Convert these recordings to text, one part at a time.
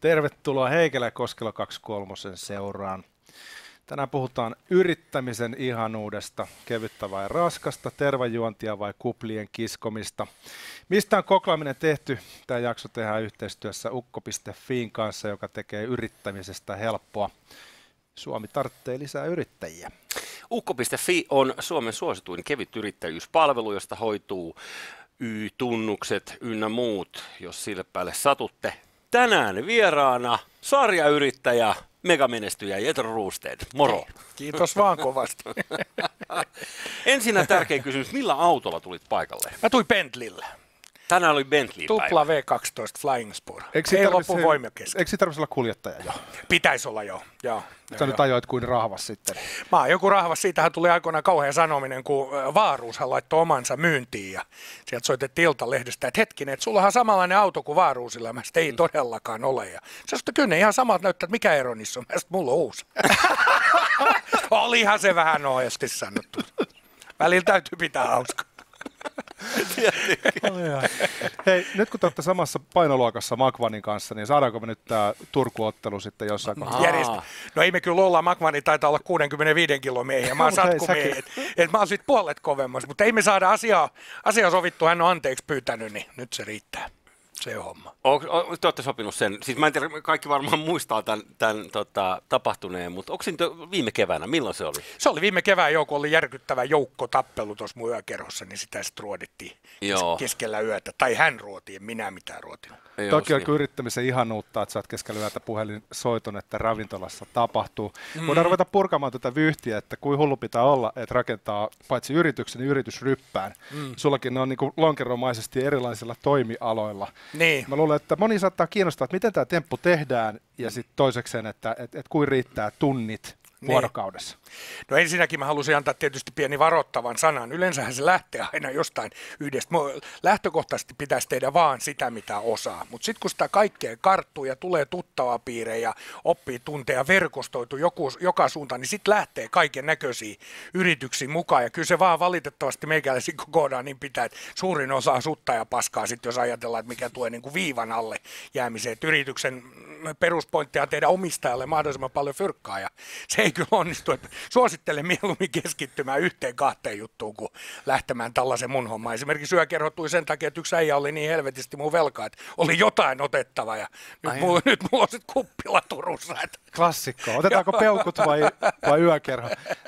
Tervetuloa Heikelä ja Koskela 23 seuraan. Tänään puhutaan yrittämisen ihanuudesta, kevyttä vai raskasta, tervajuontia vai kuplien kiskomista. Mistä on kokoaminen tehty? Tämä jakso tehdään yhteistyössä ukko.fiin kanssa, joka tekee yrittämisestä helppoa. Suomi tarvitsee lisää yrittäjiä. Ukko.fi on Suomen suosituin kevyt yrittäjyyspalvelu, josta hoituu Y-tunnukset ynnä muut, jos sille päälle satutte. Tänään vieraana sarjayrittäjä, megamenestyjä Jetro Ruusted. Moro. Hei, kiitos vaan kovasti. Ensinnä tärkeä kysymys, millä autolla tulit paikalle? Mä tuin Bentleyllä. Tänään oli Bentley päivä. Tupla V12 Flying Spur. Ei loppu voimia kesken. Eikö tarvitse olla kuljettaja jo? Pitäisi olla jo. Sä nyt ajoit kuin rahvas sitten. Mä oon joku rahvas. Siitähän tuli aikoinaan kauhea sanominen, kun Wahlrooshan laittoi omansa myyntiin. Ja sieltä soitettiin Iltalehdestä, että hetkinen, että sulla on samanlainen auto kuin Wahlroosilla. Mä sitten ei todellakaan ole. Ja se sanoi, kyllä ne ihan samat näyttää, että mikä ero niissä on. Mä sitten, mulla on uusi. Olihan se vähän noesti sanottu. Välillä täytyy pitää hauskaa. Hei, nyt kun te olette samassa painoluokassa Magvanin kanssa, niin saadaanko me nyt tämä Turku-ottelu sitten jossain kohtaa? No ei me kyllä olla, Magvani taitaa olla 65 kilon miehiä, mä oon satkumiehiä, että mä oon sit puolet kovemmassa, mutta ei me saada asiaa sovittu, hän on anteeksi pyytänyt, niin nyt se riittää. Se on homma. Te olette sopinut sen. Siis mä en tiedä, kaikki varmaan muistaa tämän tapahtuneen, mutta onko se viime keväänä? Milloin se oli? Se oli viime kevään kun oli järkyttävä joukkotappelu tuossa mun yökerhossa, niin sitä sitten ruodittiin keskellä yötä. Tai hän ruoti, en minä mitään ruotinut. Toki on yrittämisen ihanuutta, että sä oot keskellä yötä puhelinsoiton, että ravintolassa tapahtuu. Voidaan ruveta purkamaan tätä vyyhtiä, että kuin hullu pitää olla, että rakentaa paitsi yrityksen, niin yritysryppään. Sullakin ne on niin kuin lonkeromaisesti erilaisilla toimialoilla. Niin. Mä luulen, että moni saattaa kiinnostaa, että miten tämä temppu tehdään, ja sitten toisekseen, että kuin riittää tunnit vuorokaudessa. No ensinnäkin mä halusin antaa tietysti pieni varoittavan sanan. Yleensähän se lähtee aina jostain yhdestä. Lähtökohtaisesti pitäisi tehdä vaan sitä, mitä osaa. Mutta sitten kun sitä kaikkea karttuu ja tulee tuttavapiirejä ja oppii tunteja verkostoitu joka suuntaan, niin sitten lähtee kaiken näköisiä yrityksiä mukaan. Ja kyllä se vaan valitettavasti meikäläisiin kokoonaan niin pitää, että suurin osa on sutta ja paskaa sitten, jos ajatellaan, että mikä tulee niin kuin viivan alle jäämiseen. Että yrityksen peruspointtia on tehdä omistajalle mahdollisimman paljon fyrkkaa ja se ei kyllä onnistu. Että suosittelen mieluummin keskittymään yhteen kahteen juttuun kuin lähtemään tällaisen mun hommaan. Esimerkiksi yökerho tuli sen takia, että yksi äijä oli niin helvetisti mun velkaa, että oli jotain otettava ja nyt mulla on sitten kuppila Turussa. Että. Klassikko. Otetaanko peukut vai yökerho?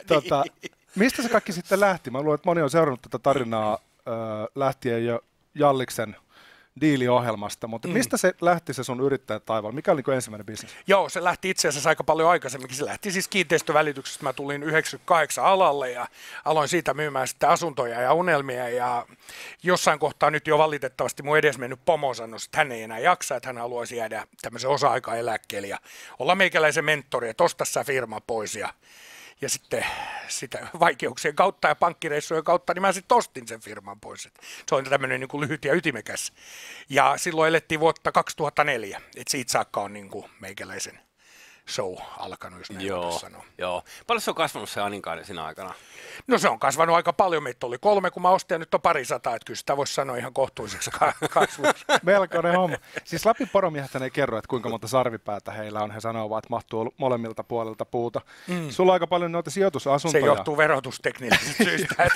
Mistä se kaikki sitten lähti? Mä luulen, että moni on seurannut tätä tarinaa lähtien jo Jalliksen diiliohjelmasta, mutta mistä se lähti se sun yrittäjän taivaalla? Mikä oli ensimmäinen bisnes? Joo, se lähti itse asiassa aika paljon aikaisemminkin. Se lähti siis kiinteistövälityksestä. Mä tulin 98 alalle ja aloin siitä myymään sitten asuntoja ja unelmia ja jossain kohtaa nyt jo valitettavasti mun edesmennyt pomo sanoi, että hän ei enää jaksa, että hän haluaisi jäädä tämmöisen osa-aikaeläkkeelle ja olla meikäläisen mentori, että osta sä firma pois ja sitten sitä vaikeuksien kautta ja pankkireissujen kautta, niin mä sitten ostin sen firman pois. Se on tämmöinen niin kuin lyhyt ja ytimekäs. Ja silloin elettiin vuotta 2004, että siitä saakka on niin kuin meikäläisen show alkanut, jos näin voisi sanoa. Joo. Paljon se on kasvanut se Aninkaan siinä aikana? No se on kasvanut aika paljon. Meitä oli 3, kun mä ostin ja nyt on 200, että kyllä sitä voisi sanoa ihan kohtuulliseksi kasvuksi. Melkoinen homma. Siis Lapin poromiehet ei kerro, että kuinka monta sarvipäätä heillä on. He sanovat, että mahtuu molemmilta puolelta puuta. Sulla on aika paljon noita sijoitusasuntoja. Se johtuu verotusteknisistä syistä.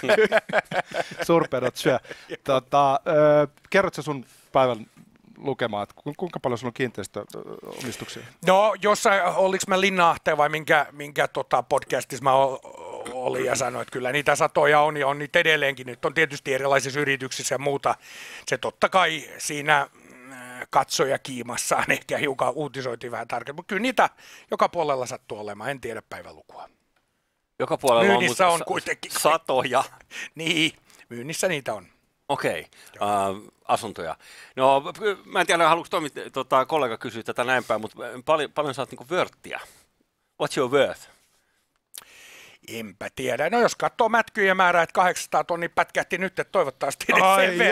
Surpedot syö. Kerrotko sun päivän lukemaan, että kuinka paljon sulla on kiinteistöomistuksia? No, oliko mä Linna-Ahteen vai minkä podcastissa mä olin ja sanoin, että kyllä niitä satoja on ja on niitä edelleenkin. Nyt on tietysti erilaisissa yrityksissä ja muuta. Se totta kai siinä katsoja kiimassaan ehkä hiukan uutisoitiin vähän tarkemmin, mutta kyllä niitä joka puolella sattuu olemaan, en tiedä päivälukua. Joka puolella myynnissä on kuitenkin satoja. Niin, myynnissä niitä on. Okei, asuntoja. No, mä en tiedä, haluatko kollega kysyä tätä näin päin, mutta paljon saat niinku wörttiä. What's your worth? Enpä tiedä. No jos katsoo mätkyjen määrää, että 800 tonnia pätkähti nyt, että toivottavasti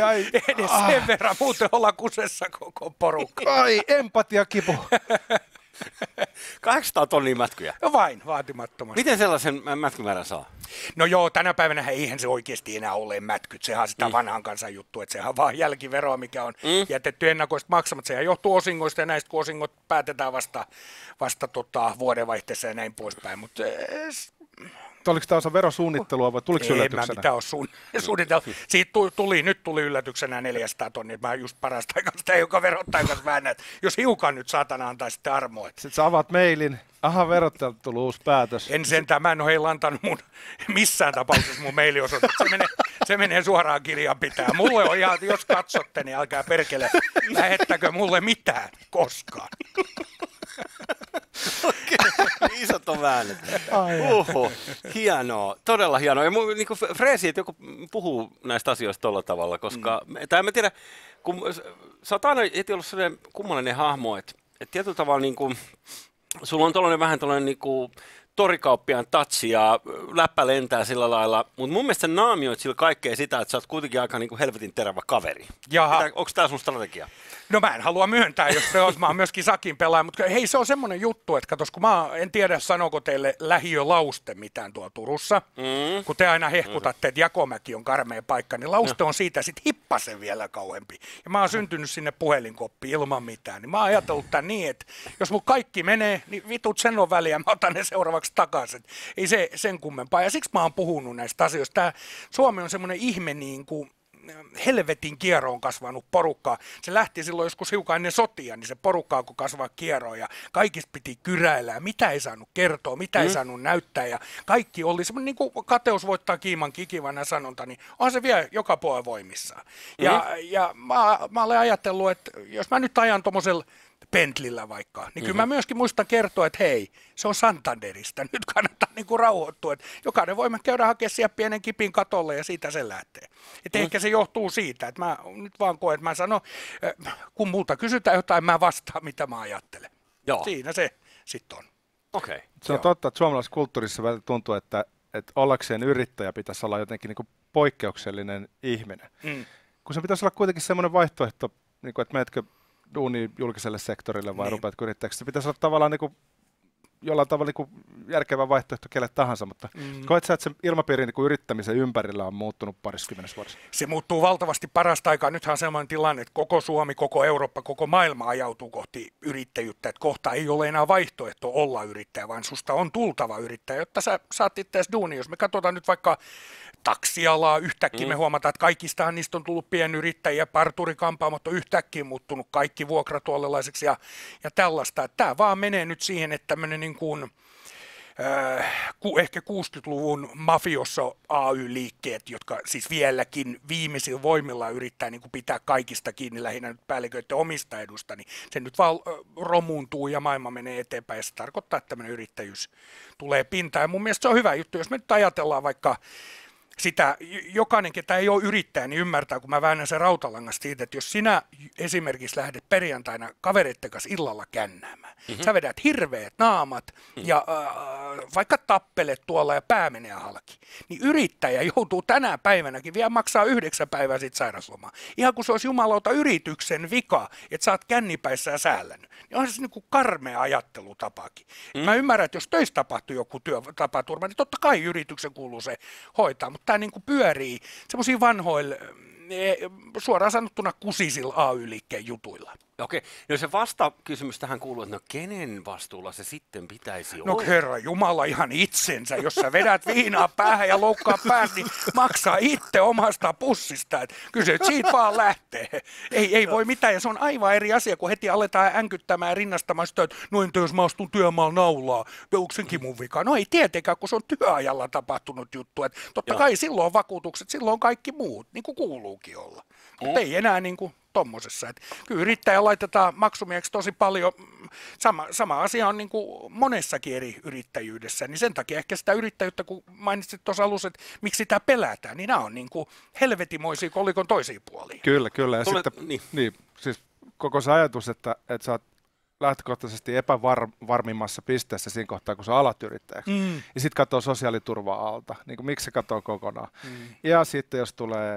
edes sen verran, muuten ollaan kusessa koko porukka. Ai, empatiakipu. 800 tonnia mätkyjä. No vain, vaatimattomasti. Miten sellaisen mätkymäärän saa? No joo, tänä päivänä eihän se oikeasti enää ole mätkyt. Sehän on sitä vanhan kansan juttu, että sehän on vaan jälkiveroa, mikä on jätetty ennakoista maksamatta. Sehän johtuu osingoista ja näistä, kun osingot päätetään vasta vuodenvaihteessa ja näin poispäin. Mutta Oliko tämä osa verosuunnittelua vai tuliko se yllätyksenä? En mä mitään ole suunniteltu. Siitä nyt tuli yllätyksenä 400 tonnia. Mä just parasta aikaa sitä, joka verottajan kanssa väännän, että jos hiukan nyt saatana antaa sitten armoa. Sitten sä avaat mailin, verottajalta tullut uusi päätös. En sentään, mä en ole heillä antanut missään tapauksessa mun mailiosoite. Se menee suoraan kirjanpitäjään. Mulle on ihan, jos katsotte, niin älkää perkele, lähettäkö mulle mitään koskaan. Isot on väännöt. Hienoa, todella hienoa. Ja niin freesi, että joku puhuu näistä asioista tolla tavalla, koska, tai en tiedä, kun sä oot aina heti ollut sellainen kummallinen hahmo, että tietyllä tavalla niin kuin, sulla on vähän tollainen niin kuin torikauppiaan tatsi ja läppä lentää sillä lailla, mutta mun mielestä sä naamioit sillä kaikkea sitä, että sä oot kuitenkin aika niin kuin helvetin terävä kaveri. Onko tää sun strategia? No mä en halua myöntää, jos se olisi, mä oon myöskin Sakin pelaaja, mutta hei, se on semmoinen juttu, että katos, kun en tiedä sanooko teille lähiölauste mitään tuolla Turussa, kun te aina hehkutatte, että Jakomäki on karmea paikka, niin lauste on siitä sit hippasen vielä kauempi. Ja mä oon syntynyt sinne puhelinkoppiin ilman mitään, niin mä oon ajatellut tämän niin, että jos mun kaikki menee, niin vitut sen on väliä, mä otan ne seuraavaksi takaisin. Ei se sen kummempaa, ja siksi mä oon puhunut näistä asioista. Tää Suomi on semmoinen ihme niin kuin helvetin kieroon kasvanut porukka. Se lähti silloin joskus hiukan ennen sotia, niin se porukka alkoi kasvaa kieroon ja kaikista piti kyräillä ja mitä ei saanut kertoa, mitä ei saanut näyttää ja kaikki oli semmoinen niin kuin kateus voittaa kiiman kikivänä sanonta, niin on se vielä joka puolella voimissaan. Ja mä olen ajatellut, että jos mä nyt ajan tommosella Bentleyllä vaikka, niin kyllä mä myöskin muistan kertoa, että hei, se on Santanderista, nyt kannattaa niinku rauhoittua, että jokainen voi käydä hakemaan siellä pienen kipin katolle ja siitä se lähtee. Että ehkä se johtuu siitä, että mä nyt vaan koen, että mä sanon, kun multa kysytään jotain, mä vastaan mitä mä ajattelen. Joo. Siinä se sitten on. Okay. Se on totta, että suomalaisessa kulttuurissa välillä tuntuu, että ollakseen yrittäjä pitäisi olla jotenkin niinku poikkeuksellinen ihminen. Kun se pitäisi olla kuitenkin semmoinen vaihtoehto, niinku, että menetkö duuni julkiselle sektorille vai rupeatko yrittäjäksi. Se pitäisi olla tavallaan niin kuin, jollain tavalla niin kuin järkevä vaihtoehto kelle tahansa, mutta koet sä, että se ilmapiiri niin kuin yrittämisen ympärillä on muuttunut pariskymmenessä vuodessa? Se muuttuu valtavasti parasta aikaa. Nythän on sellainen tilanne, että koko Suomi, koko Eurooppa, koko maailma ajautuu kohti yrittäjyyttä, että kohta ei ole enää vaihtoehto olla yrittäjä, vaan susta on tultava yrittäjä, jotta sä saat itseäsi duuni. Jos me katsotaan nyt vaikka taksialaa, yhtäkkiä me huomataan, että kaikistahan niistä on tullut pienyrittäjiä, parturikampaamot on yhtäkkiä muuttunut kaikki vuokratuolelaiseksi ja tällaista. Tämä vaan menee nyt siihen, että tämmöinen niin kuin, ehkä 60-luvun mafiossa AY-liikkeet, jotka siis vieläkin viimeisillä voimilla yrittää niin kuin pitää kaikista kiinni, lähinnä nyt päälliköiden omista edusta, niin se nyt vaan romuuntuu ja maailma menee eteenpäin ja se tarkoittaa, että tämmöinen yrittäjyys tulee pintaan. Ja mun mielestä se on hyvä juttu, jos me nyt ajatellaan vaikka sitä, jokainen, ketä ei ole yrittäjä, niin ymmärtää, kun mä väännän sen rautalangasta siitä, että jos sinä esimerkiksi lähdet perjantaina kavereitten kanssa illalla kännäämään, sä vedät hirveät naamat ja vaikka tappelet tuolla ja pää menee halki, niin yrittäjä joutuu tänä päivänäkin vielä maksaa 9 päivää siitä sairauslomaa. Ihan kun se olisi jumalauta yrityksen vika, että sä oot kännipäissä ja säälännyt. Niin onhan se niin kuin karmea ajattelutapakin. Mä ymmärrän, että jos töissä tapahtuu joku työtapaturma, niin totta kai yrityksen kuuluu se hoitaa, mutta tämä niin kuin pyörii semmoisia vanhoilla, suoraan sanottuna kusisilla AY-liikkeen jutuilla. Okei, no se vastakysymys tähän kuuluu, että no kenen vastuulla se sitten pitäisi olla? No herra Jumala ihan itsensä, jos sä vedät viinaa päähän ja loukkaa päässä, niin maksaa itse omasta pussista. Kyllä se siitä vaan lähtee. Ei voi mitään, ja se on aivan eri asia, kun heti aletaan änkyttämään ja rinnastamaan sitä, että no entä jos mä astun työmaalla naulaa, onko senkin mun vika? No ei tietenkään, kun se on työajalla tapahtunut juttu. Että totta kai silloin on vakuutukset, silloin on kaikki muut, niin kuin kuuluukin olla. Mutta ei enää niin kuin tommosessa. Että kyllä yrittäjä laitetaan maksumieksi tosi paljon. Sama asia on niin kuin monessakin eri yrittäjyydessä, niin sen takia ehkä sitä yrittäjyyttä, kun mainitsit tuossa alussa, että miksi sitä pelätään, niin nämä on niin kuin helvetimoisia kolikon toisia puolia. Kyllä. Ja sitten, niin, siis koko se ajatus, että sä oot lähtökohtaisesti epävarmimmassa pisteessä siinä kohtaa, kun sä alat yrittäjäksi. Ja sitten katsoo sosiaaliturvaa alta, niin kuin miksi se katsoo kokonaan. Ja sitten jos tulee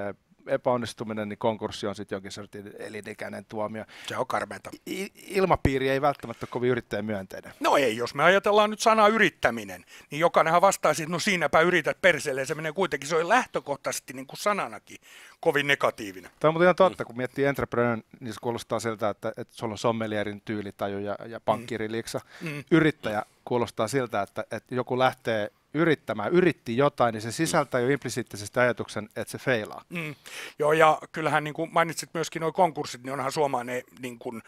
epäonnistuminen, niin konkurssi on sitten jonkin sortin elinikäinen tuomio. Se on karmeata. Ilmapiiri ei välttämättä ole kovin yrittäjämyönteinen. No ei, jos me ajatellaan nyt sanaa yrittäminen, niin jokainenhan vastaisi, että no siinäpä yrität perseelle, se menee kuitenkin, se on lähtökohtaisesti niin kuin sananakin kovin negatiivinen. Tämä on muuten ihan totta, kun miettii entrepreneur, niin se kuulostaa siltä, että sulla on sommelierin tyylitaju ja pankkiriliksa. Yrittäjä kuulostaa siltä, että joku lähtee yritti jotain, niin se sisältää jo implisiittisesti ajatuksen, että se feilaa. Joo, ja kyllähän niin kuin mainitsit myöskin nuo konkurssit, niin onhan suomalainen niin kuin,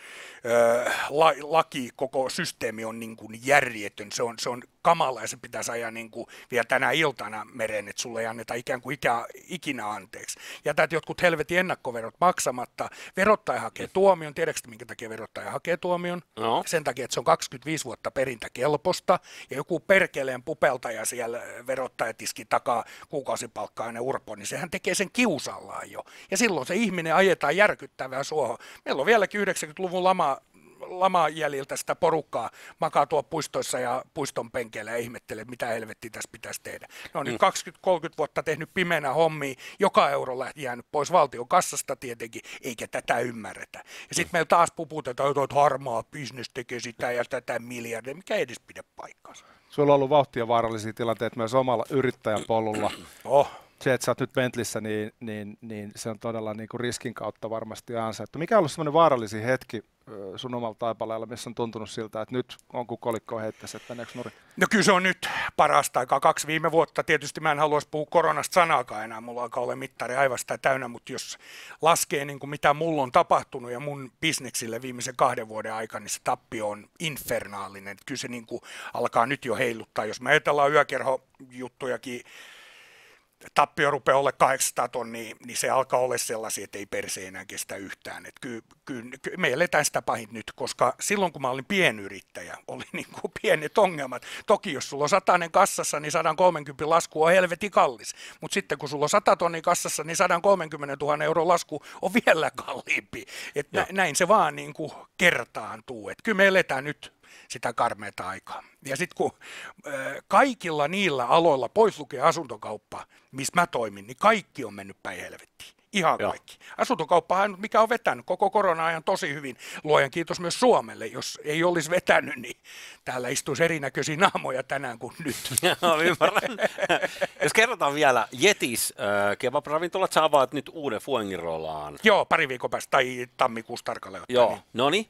laki, koko systeemi on niin kuin järjetön. Se on kamala ja se pitäisi ajaa niin kuin vielä tänä iltana mereen, että sulle ei anneta ikään kuin ikinä anteeksi. Jätät jotkut helvetin ennakkoverot maksamatta, verottaja hakee tuomion, tiedätkö minkä takia verottaja hakee tuomion? No. Sen takia, että se on 25 vuotta perintäkelpoista ja joku perkeleen pupeltaja siellä verottajatiskin takaa kuukausipalkkaa urpo, niin sehän tekee sen kiusallaan jo. Ja silloin se ihminen ajetaan järkyttävää suohon. Meillä on vieläkin 90-luvun laman jäljiltä sitä porukkaa makaa tuo puistoissa ja puiston penkeillä ja ihmettelee, mitä helvettiä tässä pitäisi tehdä. Ne on nyt 20-30 vuotta tehnyt pimeänä hommia, joka euro jäänyt pois valtion kassasta tietenkin, eikä tätä ymmärretä. Ja sitten meillä taas puputetaan, että harmaa bisnes tekee sitä ja tätä miljardia, mikä ei edes pidä paikkaansa. Sulla on ollut vauhtia vaarallisia tilanteita myös omalla yrittäjäpolulla. Se, että sä oot nyt Bentleyssä, niin se on todella niin kuin riskin kautta varmasti ansaittu. Mikä on ollut semmoinen vaarallisin hetki sun omalla taipaleella, missä on tuntunut siltä, että nyt on kun kolikko heittäisi, että meneekö nurin? No kyllä se on nyt parasta aikaa. 2 viime vuotta. Tietysti mä en haluaisi puhua koronasta sanaakaan enää. Mulla alkaa olla mittari aivan sitä täynnä, mutta jos laskee niin kuin mitä mulla on tapahtunut ja mun bisneksille viimeisen 2 vuoden aikana, niin se tappio on infernaalinen. Kyllä se niin kuin alkaa nyt jo heiluttaa. Jos me ajatellaan yökerhojuttujakin, tappio rupeaa olla 800 tonnia, niin se alkaa olla sellaisia, että ei perse enää kestä yhtään. Kyllä me eletään sitä pahin nyt, koska silloin kun mä olin pienyrittäjä, oli niin kuin pienet ongelmat. Toki jos sulla on 100 kassassa, niin 130 lasku on helvetin kallis. Mutta sitten kun sulla on 100 tonnia kassassa, niin 130 000 euron lasku on vielä kalliimpi. Näin se vaan niin kuin kertaantuu. Et kyllä me eletään nyt sitä karmeata aikaa. Ja sitten kun kaikilla niillä aloilla, pois lukee asuntokauppa, missä mä toimin, niin kaikki on mennyt päin helvettiin. Ihan kaikki. Asuntokauppahan on mikä on vetänyt koko korona-ajan tosi hyvin. Luojan kiitos myös Suomelle. Jos ei olisi vetänyt, niin täällä istuisi erinäköisiä naamoja tänään kuin nyt. Joo, ymmärrän. Jos kerrotaan vielä, Jetis kebab-ravintolat, sä avaat nyt uuden Fuengirolaan. Joo, pari viikon päästä, tai tammikuussa tarkalleen ottaen. Joo, no niin.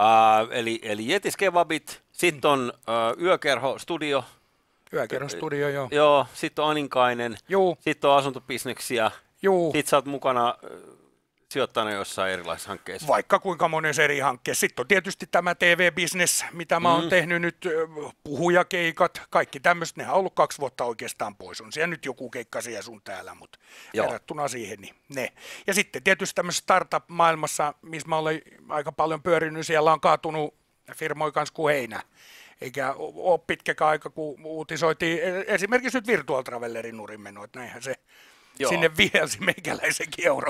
Eli Jetis kebabit, sitten on yökerho-studio. Yökerhostudio, joo. Joo, sitten on Aninkainen, sitten on asuntobisneksiä. Sitten sä oot mukana sijoittajana jossain erilaisissa hankkeissa. Vaikka kuinka monessa eri hankkeessa. Sitten on tietysti tämä TV-business, mitä mä oon tehnyt nyt, puhujakeikat, kaikki tämmöiset. Nehän on ollut 2 vuotta oikeastaan pois. On siellä nyt joku keikka siellä sun täällä, mutta verrattuna siihen, niin ne. Ja sitten tietysti tämmöisessä startup-maailmassa, missä mä olen aika paljon pyörinyt, siellä on kaatunut firmoja kanssa kuin heinä. Eikä ole pitkäkään aika, kun uutisoitiin esimerkiksi nyt Virtual Travellerin nurinmeno, että näinhän se sinne vihelsi meikäläisenkin euro.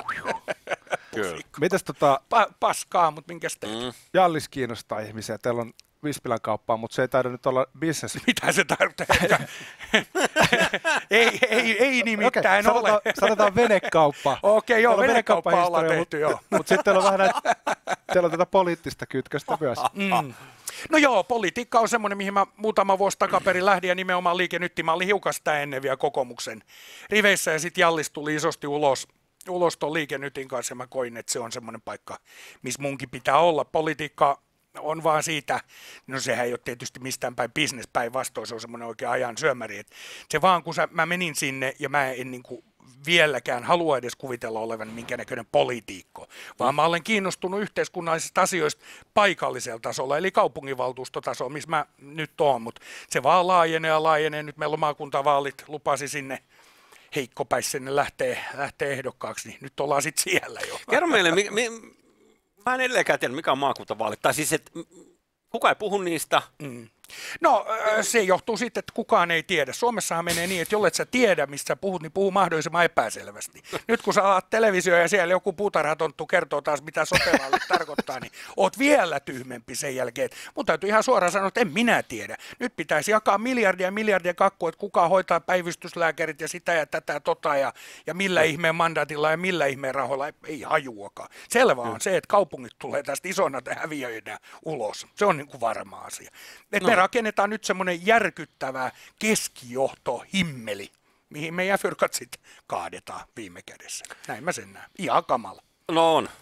Mitäs paskaa, mutta minkäs teet? Jallis kiinnostaa ihmisiä. Teillä on Vispilän kauppaa, mutta se ei taida nyt olla business. Mitä se tarkoittaa? ei nimittäin ole. Sanotaan venekauppa. Okei, joo, venekauppaa ollaan tehty, joo. Mutta sitten teillä on vähän teillä on tätä poliittista kytköstä myös. No joo, politiikka on semmoinen, mihin mä muutama vuosi takaperin lähdin ja nimenomaan Liike Nytti. Mä olin hiukan sitä ennen vielä kokoomuksen riveissä ja sitten Jallis tuli isosti ulos tuon Liike Nytin kanssa ja mä koin, että se on semmoinen paikka, missä munkin pitää olla. Politiikka on vaan siitä, no sehän ei ole tietysti mistään päin business päinvastoin, se on semmoinen oikein ajan syömäri. Et se vaan kun mä menin sinne ja mä en niin kuin vieläkään halua edes kuvitella olevan minkä näköinen poliitikko, vaan mä olen kiinnostunut yhteiskunnallisista asioista paikallisella tasolla, eli kaupunginvaltuustotasolla, missä mä nyt oon, mutta se vaan laajenee, nyt meillä on maakuntavaalit, lupasi sinne heikkopäis sinne lähtee ehdokkaaksi, niin nyt ollaan sitten siellä jo. Kerro meille, mä en edelleenkään tiedä, mikä on maakuntavaalit, tai siis, että kuka ei puhu niistä, No se johtuu siitä, että kukaan ei tiedä. Suomessahan menee niin, että jollet sä tiedä, mistä sä puhut, niin puhuu mahdollisimman epäselvästi. Nyt kun sä alat televisio ja siellä joku puutarhatonttu kertoo taas, mitä sote-mallit tarkoittaa, niin oot vielä tyhmempi sen jälkeen. Mun täytyy ihan suoraan sanoa, että en minä tiedä. Nyt pitäisi jakaa miljardia kakkua, että kuka hoitaa päivystyslääkärit ja sitä ja tätä ja millä ihmeen mandaatilla ja millä ihmeen rahoilla. Ei hajuakaan. Selvä on se, että kaupungit tulee tästä isona häviöinä ulos. Se on niin kuin varma asia. Me rakennetaan nyt semmoinen järkyttävä keskijohtohimmeli, mihin meidän fyrkat sitten kaadetaan viime kädessä. Näin mä sen näen. Ihan kamala. No on.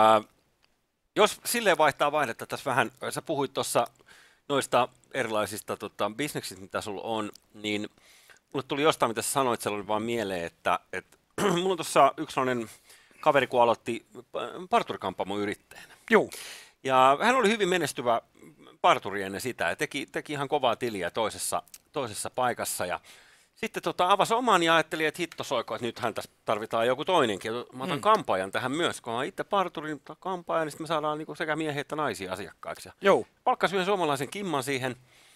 Jos silleen vaihtaa vaihdetta tässä vähän, sä puhuit tuossa noista erilaisista bisneksistä, mitä sulla on, niin mulle tuli jostain, mitä sä sanoit, se oli vaan mieleen, että mulla on tuossa yksi sellainen kaveri, kun aloitti parturikampaamon yrittäjänä. Joo. Ja hän oli hyvin menestyvä parturi ennen sitä ja teki ihan kovaa tiliä toisessa paikassa. Ja sitten avasi oman ja ajatteli, että hitto soiko, että nythän tässä tarvitaan joku toinenkin. Mä otan kampaajan tähän myös, kun mä itse parturin kampaajan, niin sitten me saadaan niinku sekä miehiä että naisia asiakkaiksi. Joo. Palkkasi yhden suomalaisen kimman siihen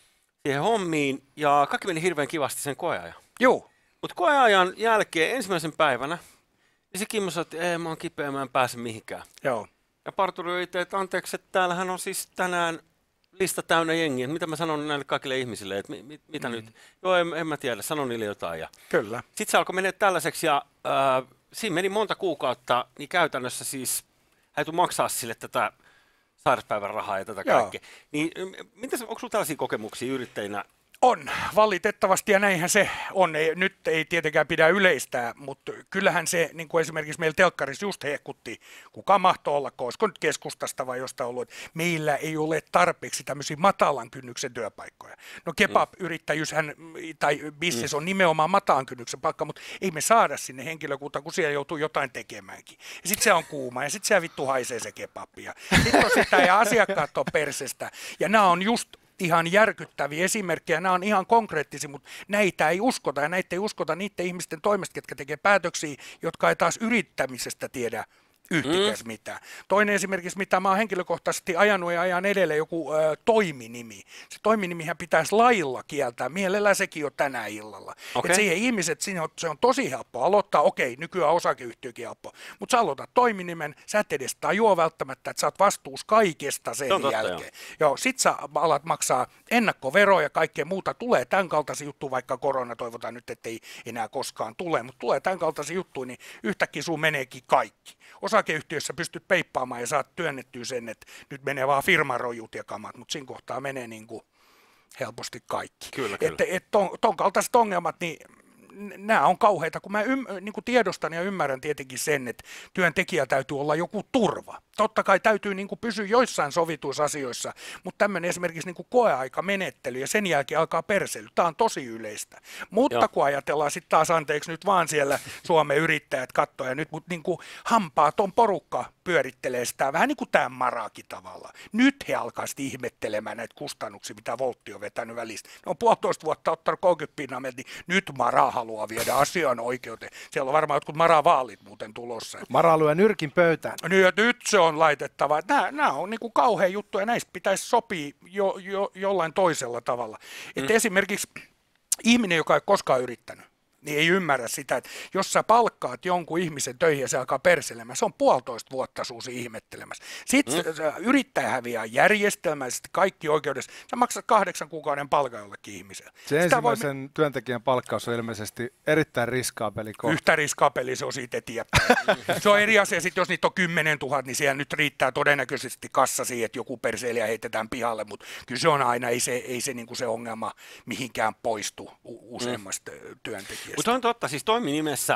hommiin ja kaikki meni hirveän kivasti sen koeajan. Joo. Mutta koeajan jälkeen ensimmäisen päivänä, niin se kimmo sanoi, että mä oon kipeä, mä en pääse mihinkään. Joo. Ja parturi oli itse, että anteeksi, että täällähän on siis tänään lista täynnä jengiä. Mitä mä sanon näille kaikille ihmisille, että mitä nyt? Joo, en mä tiedä, sanon niille jotain. Ja Kyllä. sitten se alkoi mennä tällaiseksi ja siinä meni monta kuukautta, niin käytännössä siis hän ei maksaa sille tätä sairauspäivän rahaa ja tätä kaikkea. Niin, onko sinulla tällaisia kokemuksia yrittäjinä? On, valitettavasti, ja näinhän se on. Nyt ei tietenkään pidä yleistää, mutta kyllähän se, niin kuin esimerkiksi meillä telkkarissa just hehkutti, kuka mahtoi olla, olisiko nyt keskustasta vai jostain ollut, että meillä ei ole tarpeeksi tämmöisiä matalan kynnyksen työpaikkoja. No kebab-yrittäjyyshän tai business on nimenomaan matalan kynnyksen paikka, mutta ei me saada sinne henkilökuntaa, kun siellä joutuu jotain tekemäänkin. Ja sitten se on kuuma, ja sitten se vittu haisee se kebab. Sitten on sitä, ja asiakkaat on persestä, ja nämä on just ihan järkyttäviä esimerkkejä, nämä on ihan konkreettisia, mutta näitä ei uskota, ja näitä ei uskota niiden ihmisten toimesta, jotka tekee päätöksiä, jotka ei taas yrittämisestä tiedä yhtikäs mitään. Toinen esimerkiksi, mitä mä oon henkilökohtaisesti ajanut ja ajan edelleen, joku toiminimi. Se toiminimihän pitäisi lailla kieltää, mielellään sekin jo tänä illalla. Okay. Et siihen ihmiset, se on tosi helppo aloittaa, okei, nykyään osakeyhtiökin helppo, mutta sä aloitat toiminimen, sä et edes tajua välttämättä, että sä oot vastuus kaikesta sen jälkeen. Joo, sit sä alat maksaa ennakkoveroja ja kaikkea muuta, tulee tämän kaltaisia juttuja, vaikka korona toivotaan nyt, ettei enää koskaan tule, mutta tulee tämän kaltaisia juttuja, niin yhtäkkiä sun meneekin kaikki. Osakeyhtiössä pystyt peippaamaan ja saat työnnettyä sen, että nyt menee vaan firmarojut ja kamat, mutta siinä kohtaa menee niin kuin helposti kaikki. Kyllä. Ton kaltaiset ongelmat, niin nämä on kauheita, kun mä niin kuin tiedostan ja ymmärrän tietenkin sen, että työntekijällä täytyy olla joku turva. Totta kai täytyy niin kuin pysyä joissain sovituissa asioissa, mutta tämmöinen esimerkiksi niin kuin koeaikamenettely ja sen jälkeen alkaa persely. Tämä on tosi yleistä. Mutta kun ajatellaan sitten taas, anteeksi nyt vaan siellä Suomen yrittäjät kattoo ja nyt niin kuin hampaaton porukka pyörittelee sitä vähän niin kuin tämä Marakin tavalla. Nyt he alkaa sitten ihmettelemään näitä kustannuksia, mitä Voltti on vetänyt välistä. Ne on 1,5 vuotta ottanut 30 pinnaa, niin nyt Mara haluaa viedä asian oikeuteen. Siellä on varmaan jotkut Mara-vaalit muuten tulossa. Mara lyö nyrkin pöytään. Nyt se on laitettava. Nämä on niin kuin kauhea juttu ja näistä pitäisi sopia jollain toisella tavalla. Että esimerkiksi ihminen, joka ei koskaan yrittänyt, niin ei ymmärrä sitä, että jos sä palkkaat jonkun ihmisen töihin ja se alkaa perselemään, se on 1,5 vuotta suusi ihmettelemässä. Sitten yrittäjä häviää järjestelmällisesti kaikki oikeudessa. Sä maksat 8 kuukauden palkan jollekin ihmiselle. Se ensimmäisen työntekijän palkkaus on ilmeisesti erittäin riskaapeli kohta. Yhtä riskaapeli se on siitä eteenpäin. Se on eri asia, sitten jos niitä on 10 000, niin siellä nyt riittää todennäköisesti kassa siihen, että joku perseilijä heitetään pihalle, mutta kyllä se on aina, ei se, niin kuin se ongelma mihinkään poistu useammasta työntekijästä. Mutta on totta, siis toiminimessä,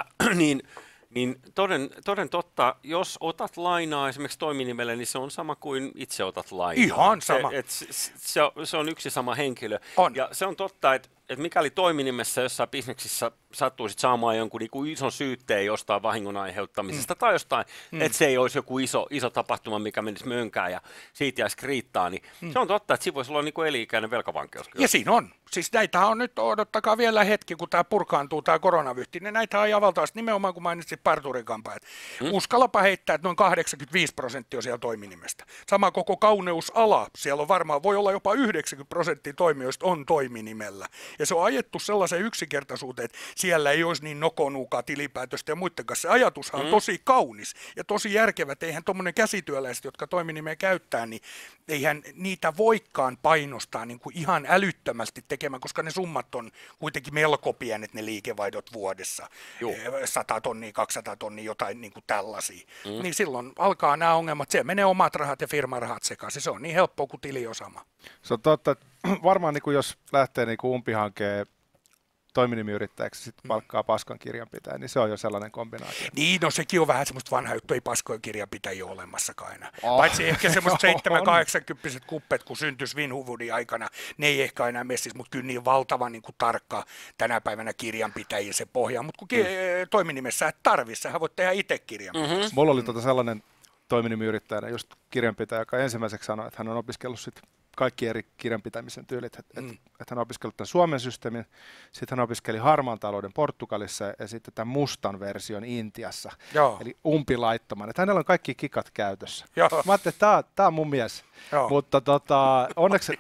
niin toden totta, jos otat lainaa esimerkiksi toiminimelle, niin se on sama kuin itse otat lainaa. Ihan sama. Se on yksi sama henkilö. On. Ja se on totta, että että mikäli toiminimessä jossain bisneksissä sattuisit saamaan jonkun niin kuin ison syytteen jostain vahingon aiheuttamisesta tai jostain, että se ei olisi joku iso tapahtuma, mikä menisi mönkään ja siitä jäisi kriittaa, niin se on totta, että siinä voisi olla niin kuin eli-ikäinen velkavankeus. Ja siinä on. Siis näitä on nyt, odottakaa vielä hetki, kun tämä purkaantuu, tämä koronavyyhti, niin näitä on valtavasti, nimenomaan kun mainitsit parturikampaajat. Uskallapa heittää, että noin 85% on siellä toiminimestä. Sama koko kauneusala, siellä on varmaan, voi olla jopa 90% toimijoista on toiminimellä. Ja se on ajettu sellaiseen yksinkertaisuuteen, että siellä ei olisi niin nokonuukaa tilipäätöstä ja muiden kanssa. Se ajatushan on tosi kaunis ja tosi järkevä, että eihän tuommoinen käsityöläiset, jotka toiminimeä käyttää, niin eihän niitä voikaan painostaa niin kuin ihan älyttömästi tekemään, koska ne summat on kuitenkin melko pienet ne liikevaihdot vuodessa. 100 tonnia, 200 tonnia, jotain niin kuin tällaisia. Niin silloin alkaa nämä ongelmat, se menee omat rahat ja firmarahat sekaisin. Se on niin helppoa kuin tili on sama. Se on totta, että varmaan niin kuin jos lähtee niin kuin umpihankeen toiminimiyrittäjäksi, sitten palkkaa paskan kirjanpitäjä, niin se on jo sellainen kombinaatio. Niin, no sekin on vähän semmoista vanhaa juttua, ei paskoja kirjanpitäjiä ole olemassakaan aina. Paitsi ehkä semmoista 7-80 kuppet, kun syntyi Svinhuvudin aikana, ne ei ehkä aina messis, mutta kyllä niin valtavan niin kuin tarkka tänä päivänä kirjanpitäjiä se pohja. Mutta kun toiminimessä et tarvitse, sähän voit tehdä itse kirjanpitäjä. Mulla oli sellainen toiminimiyrittäjänä, just kirjanpitäjä, joka ensimmäiseksi sanoi, että hän on opiskellut sitten kaikki eri kirjanpitämisen tyylit, että hän on opiskellut tämän Suomen systeemin, sitten hän opiskeli harmaan talouden Portugalissa ja sitten tämän mustan version Intiassa, eli umpilaittoman, että hänellä on kaikki kikat käytössä. Mä ajattelin, että tämä on mun mies, mutta onneksi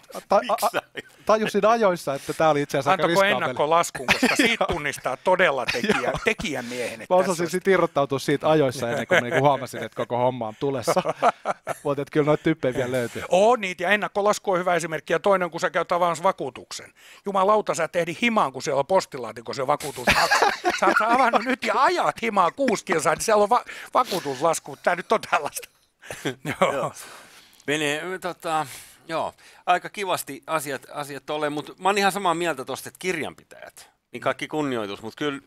tajusin ajoissa, että tämä oli itse asiassa aika riskaabeli. Antako ennakkolaskun, koska siitä tunnistaa todella tekijämiehen. Mä osasin sitten irrottautua siitä ajoissa ennen kuin huomasin, että koko homma on tulessa, mutta kyllä noita tyyppejä vielä löytyy. On niitä ja ennakkolasku on hyvä esimerkki ja toinen, kun sä käyt avausvakuutuksen. Jumalauta, sä tehdi himaan, kun siellä on postilaatikossa se vakuutusmaksu. Sä oot avannut nyt ja ajat himaa 6 kilsaa, niin siellä on vakuutuslasku. Tää nyt on tällaista. Joo. Menee, aika kivasti asiat ole, mutta mä oon ihan samaa mieltä tuosta, että kirjanpitäjät, niin kaikki kunnioitus, mutta kyllä,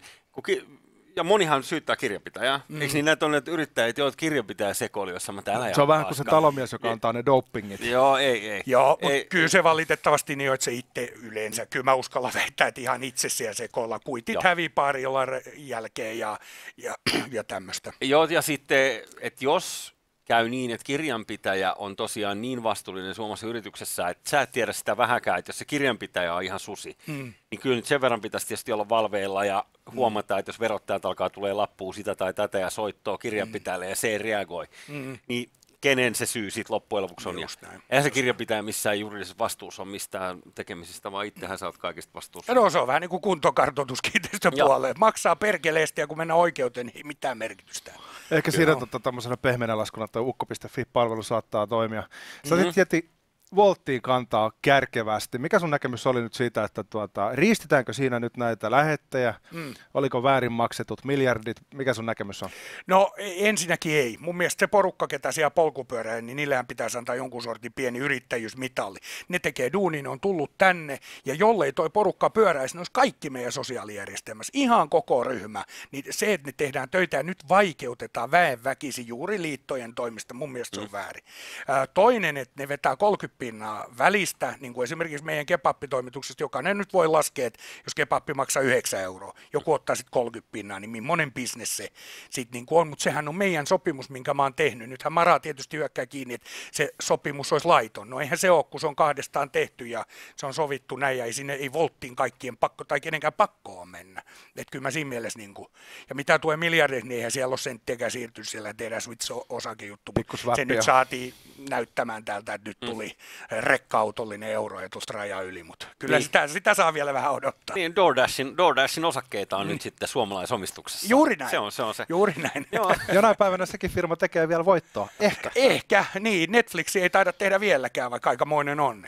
ja monihan syyttää kirjanpitäjää. Eikö niin näitä on näitä yrittäjät, joita kirjanpitäjä sekoili, jossa mä täällä se on vähän kuin se talomies, joka antaa ne dopingit. Joo, ei. Joo, mutta kyllä se valitettavasti niin, että se itse yleensä, kyllä mä uskallan väittää, että ihan itse siellä sekoilla. Kuitit hävii pari jälkeen ja tämmöistä. Joo, ja sitten, että jos käy niin, että kirjanpitäjä on tosiaan niin vastuullinen suomalaisessa yrityksessä, että sä et tiedä sitä vähäkään, että jos se kirjanpitäjä on ihan susi, niin kyllä nyt sen verran pitäisi tietysti olla valveilla ja huomata, että jos verottajat alkaa tulee lappuun sitä tai tätä ja soittoa kirjanpitäjälle ja se ei reagoi, niin kenen se syy sitten loppujen lopuksi on. Eihän se kirjanpitäjä missään juridisessa vastuussa ole mistään tekemisistä, vaan itsehän sä oot kaikista vastuussa. No se on vähän niin kuin kuntokartoitus kiinteistöpuolelle. Maksaa perkeleesti ja kun mennään oikeuteen, niin ei mitään merkitystä. Ehkä siinä tämmöisenä pehmeänä laskuna, että ukko.fi-palvelu saattaa toimia. Sä jätti Wolttiin kantaa kärkevästi. Mikä sun näkemys oli nyt siitä, että riistitäänkö siinä nyt näitä lähettejä? Oliko väärin maksetut miljardit? Mikä sun näkemys on? No ensinnäkin ei. Mun mielestä se porukka, ketä siellä polkupyöräillä, niin niillähän pitäisi antaa jonkun sortin pieni yrittäjyysmitalli. Ne tekee duunin, ne on tullut tänne, ja jollei toi porukka pyöräisi, ne olisi kaikki meidän sosiaalijärjestelmässä, ihan koko ryhmä. Niin se, että ne tehdään töitä ja nyt vaikeutetaan väen väkisin juuri liittojen toimista, mun mielestä se on väärin. Toinen, että ne vetää 30 pinnaa välistä, niin kuin esimerkiksi meidän kebappitoimituksesta, jokainen nyt voi laskea, että jos kebappi maksaa 9 €, joku ottaa sitten 30 pinnaa, niin monen bisnes se sitten niin on, mutta sehän on meidän sopimus, minkä mä oon tehnyt. Nythän Mara tietysti hyökkää kiinni, että se sopimus olisi laiton. No eihän se ole, kun se on kahdestaan tehty ja se on sovittu näin, ja ei Wolttiin kaikkien pakko tai kenenkään pakko on mennä. Että kyllä mä siinä mielessä, niin kuin, ja mitä tulee miljardit, niin eihän siellä ole senttiäkään siirtynyt siellä tehdä Switch-osakejuttu, se nyt saatiin näyttämään täältä, että nyt tuli rekka-autollinen euroja tuosta rajan yli, mutta kyllä niin. sitä saa vielä vähän odottaa. Niin, DoorDashin osakkeita on nyt sitten suomalaisomistuksessa. Juuri näin. Se on se. Juuri näin. Jonain päivänä sekin firma tekee vielä voittoa. Ehkä, niin. Netflix ei taida tehdä vieläkään, vaikka aikamoinen on.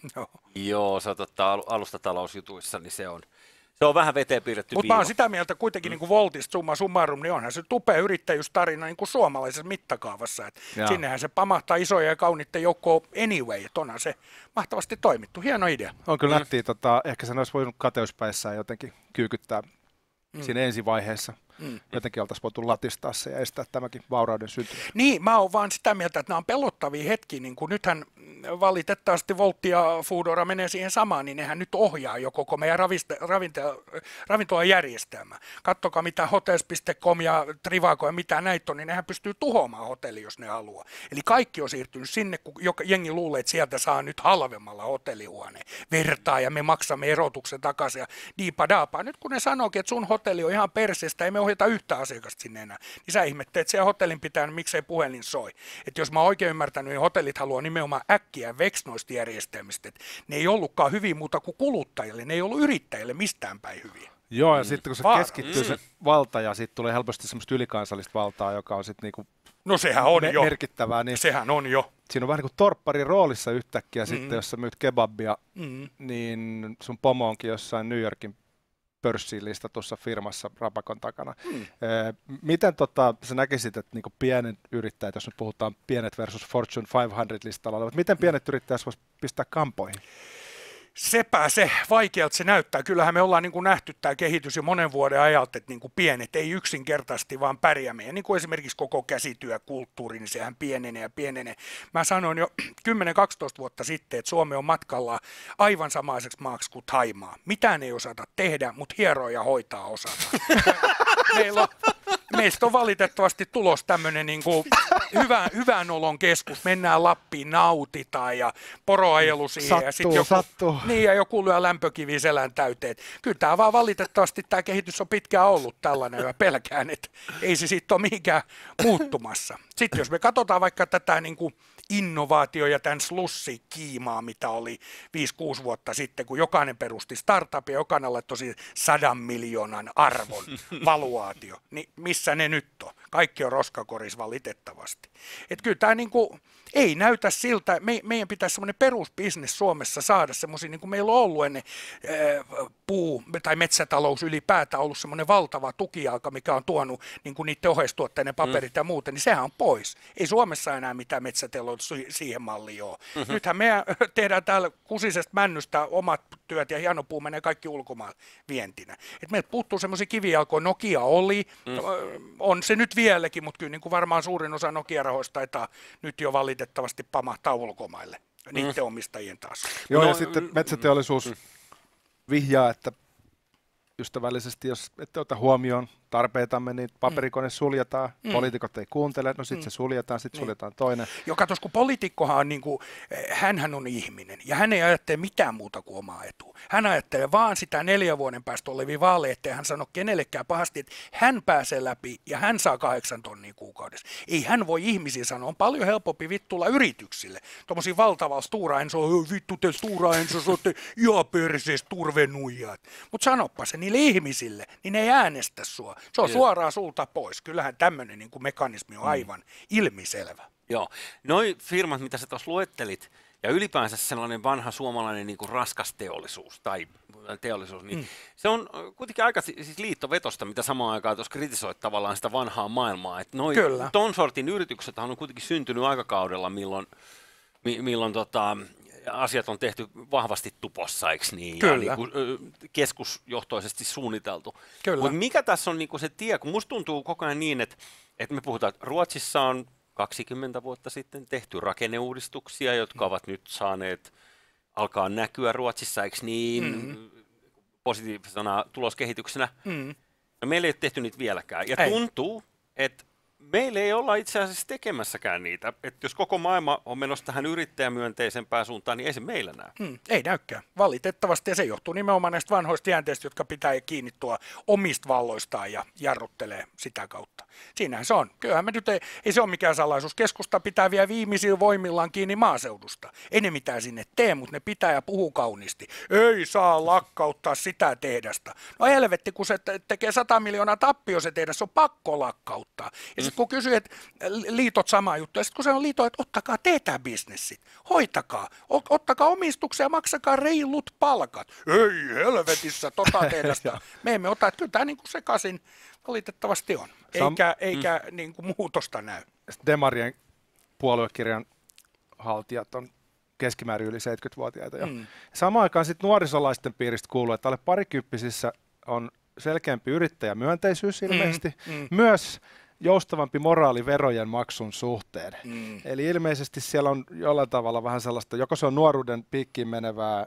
Joo, sä oot alustatalousjutuissa, niin se on vähän veteen piirretty Mutta mä oon sitä mieltä kuitenkin niin kuin Woltista summa summarum, niin onhan se tupea yrittäjyystarina niin kuin suomalaisessa mittakaavassa. Sinnehän se pamahtaa isoja ja kauniitten joukkoa anyway, että onhan se mahtavasti toimittu. Hieno idea. On kyllä nättiä. Ehkä sen olisi voinut kateuspäissään jotenkin kyykyttää siinä ensivaiheessa. Jotenkin oltaisiin voitu latistaa se ja estää tämäkin vaurauden synty. Niin, mä oon vaan sitä mieltä, että nämä on pelottavia hetkiä. Niin kuin nythän valitettavasti Woltti ja Foodora menee siihen samaan, niin nehän nyt ohjaa jo koko meidän ravintolajärjestelmää. Kattokaa mitä hotels.com ja Trivago ja mitä näitä on, niin nehän pystyy tuhoamaan hotelli, jos ne haluaa. Eli kaikki on siirtynyt sinne, kun jengi luulee, että sieltä saa nyt halvemmalla hotellihuoneen. Vertaa ja me maksamme erotuksen takaisin ja diipadaapaa. Nyt kun ne sanookin, että sun hotelli on ihan perseestä, ei me ohjata yhtä asiakasta sinne enää, niin sä ihmettelet, että siellä hotellin pitää, miksei puhelin soi. Että jos mä oon oikein ymmärtänyt, niin hotellit haluaa nimenomaan äkkiä veksi noista järjestelmistä. Että ne ei ollutkaan hyviä muuta kuin kuluttajille, ne ei ollut yrittäjille mistään päin hyviä. Joo, ja sitten kun se keskittyy se valta ja sitten tulee helposti semmoista ylikansallista valtaa, joka on sitten niinku no sehän on jo merkittävää. Niin sehän on jo. Siinä on vähän niin kuin torpparin roolissa yhtäkkiä sitten, jos sä myyt kebabia, niin sun pomo onkin jossain New Yorkin pörssiin listatussa firmassa rapakon takana. Miten sä näkisit, että niinku pienet yrittäjät, jos nyt puhutaan pienet versus Fortune 500-listalla olevat, miten pienet yrittäjät voisi pistää kampoihin? Sepä se, vaikealta se näyttää. Kyllähän me ollaan niin kuin nähty tämä kehitys jo monen vuoden ajalta, että niin kuin pienet ei yksinkertaisesti vaan pärjää. Ja niin kuin esimerkiksi koko käsityökulttuuri, niin sehän pienenee ja pienenee. Mä sanoin jo 10-12 vuotta sitten, että Suomi on matkalla aivan samaiseksi maaksi kuin Thaimaa. Mitään ei osata tehdä, mutta hieroa ja hoitaa osata. Meistä on valitettavasti tulos tämmöinen niin kuin hyvän olon keskus. Mennään Lappiin, nautitaan ja poroajelu siihen. Sattuu. Niin, ja joku lyö lämpökivi selän täyteen. Kyllä tämä vaan valitettavasti tämä kehitys on pitkään ollut tällainen, ja pelkään, että ei se siitä ole mihinkään muuttumassa. Sitten jos me katsotaan vaikka tätä niin kuin innovaatio ja tämän slussi-kiimaa, mitä oli 5-6 vuotta sitten, kun jokainen perusti startup ja jokainen laittoi 100 miljoonan arvon valuaatio, niin missä ne nyt on? Kaikki on roskakoris valitettavasti. Että kyllä tämä niinku ei näytä siltä, meidän pitäisi semmoinen perusbisnes Suomessa saada semmoisia, niin kuin meillä on ollut ennen puu- tai metsätalous ylipäätään ollut semmoinen valtava tukijalka, mikä on tuonut niin kuin niiden oheistuotteiden paperit ja muuten, niin sehän on pois. Ei Suomessa enää mitään metsätaloutta siihen malliin ole. Nythän me tehdään täällä kusisesta männystä omat työt ja hieno puu menee kaikki ulkomaille vientinä. Et meiltä puuttuu semmoisia kivijalkoja, Nokia oli, on se nyt vieläkin, mutta kyllä niin kuin varmaan suurin osa Nokia-rahoista taitaa nyt jo valitettavasti pamahtaa ulkomaille, niiden omistajien taas. Joo, ja sitten metsäteollisuus vihjaa, että ystävällisesti, jos ette ota huomioon tarpeitamme, niin paperikone suljetaan, poliitikot ei kuuntele, no sitten se suljetaan, sitten suljetaan toinen. Joo, katos, kun poliitikkohan on, niin kuin, hänhän on ihminen, ja hän ei ajattele mitään muuta kuin omaa etua. Hän ajattelee vaan sitä 4 vuoden päästä olevia vaaleja, ettei hän sano kenellekään pahasti, että hän pääsee läpi ja hän saa 8 tonnia kuukaudessa. Ei hän voi ihmisiä sanoa, on paljon helpompi vittuilla yrityksille. Tuommoisia valtavalla Stora Enso, vittu te Stora Enso, se olette ihan persees turvenuijat. Mutta sanoppa se niille ihmisille, niin ne ei äänestä sua. Se on suoraan sulta pois. Kyllähän tämmöinen niin kuin mekanismi on aivan ilmiselvä. Joo. Noi firmat, mitä sä tuossa luettelit, ja ylipäänsä sellainen vanha suomalainen niin kuin raskas teollisuus tai teollisuus, niin se on kuitenkin aika siis liittovetosta, mitä samaan aikaan tuossa kritisoit tavallaan sitä vanhaa maailmaa. Että noi ton sortin yritykset on kuitenkin syntynyt aikakaudella, milloin asiat on tehty vahvasti tupossa, eikö niin? Kyllä. Ja niin kuin, keskusjohtoisesti suunniteltu. Kyllä. Mutta mikä tässä on niin kuin se tie, kun musta tuntuu koko ajan niin, että me puhutaan, että Ruotsissa on 20 vuotta sitten tehty rakenneuudistuksia, jotka ovat nyt saaneet alkaa näkyä Ruotsissa, eikö niin, positiivisena tuloskehityksenä. No, meillä ei ole tehty niitä vieläkään. Ja tuntuu, että meillä ei olla itse asiassa tekemässäkään niitä. Että jos koko maailma on menossa tähän yrittäjämyönteisempään suuntaan, niin ei se meillä näy. Ei näykään. Valitettavasti. Ja se johtuu nimenomaan näistä vanhoista jäänteistä, jotka pitää kiinni omista valloistaan ja jarruttelee sitä kautta. Siinähän se on. Kyllähän me nyt ei se ole mikään salaisuus. Keskusta pitää vielä viimeisillä voimillaan kiinni maaseudusta. Ei ne mitään sinne tee, mutta ne pitää ja puhuu kauniisti. Ei saa lakkauttaa sitä tehdasta. No helvetti, kun se tekee 100 miljoonaa tappio se tehdas, se on pakko lakkauttaa. Ja sitten kun kysyy, että liitot sama juttu, ja sitten kun se on liito, että ottakaa teetään bisnessit, hoitakaa, ottakaa omistuksia ja maksakaa reilut palkat. Ei helvetissä tehdasta. Me emme ota, että kyllä tämä niin kuin sekaisin valitettavasti on, eikä niin kuin muutosta näy. Demarien puoluekirjan haltijat on keskimäärin yli 70-vuotiaita. Samaan aikaan sitten nuorisolaisten piiristä kuuluu, että alle parikymppisissä on selkeämpi yrittäjämyönteisyys ilmeisesti. Myös joustavampi moraali verojen maksun suhteen. Eli ilmeisesti siellä on jollain tavalla vähän sellaista, joko se on nuoruuden piikkiin menevää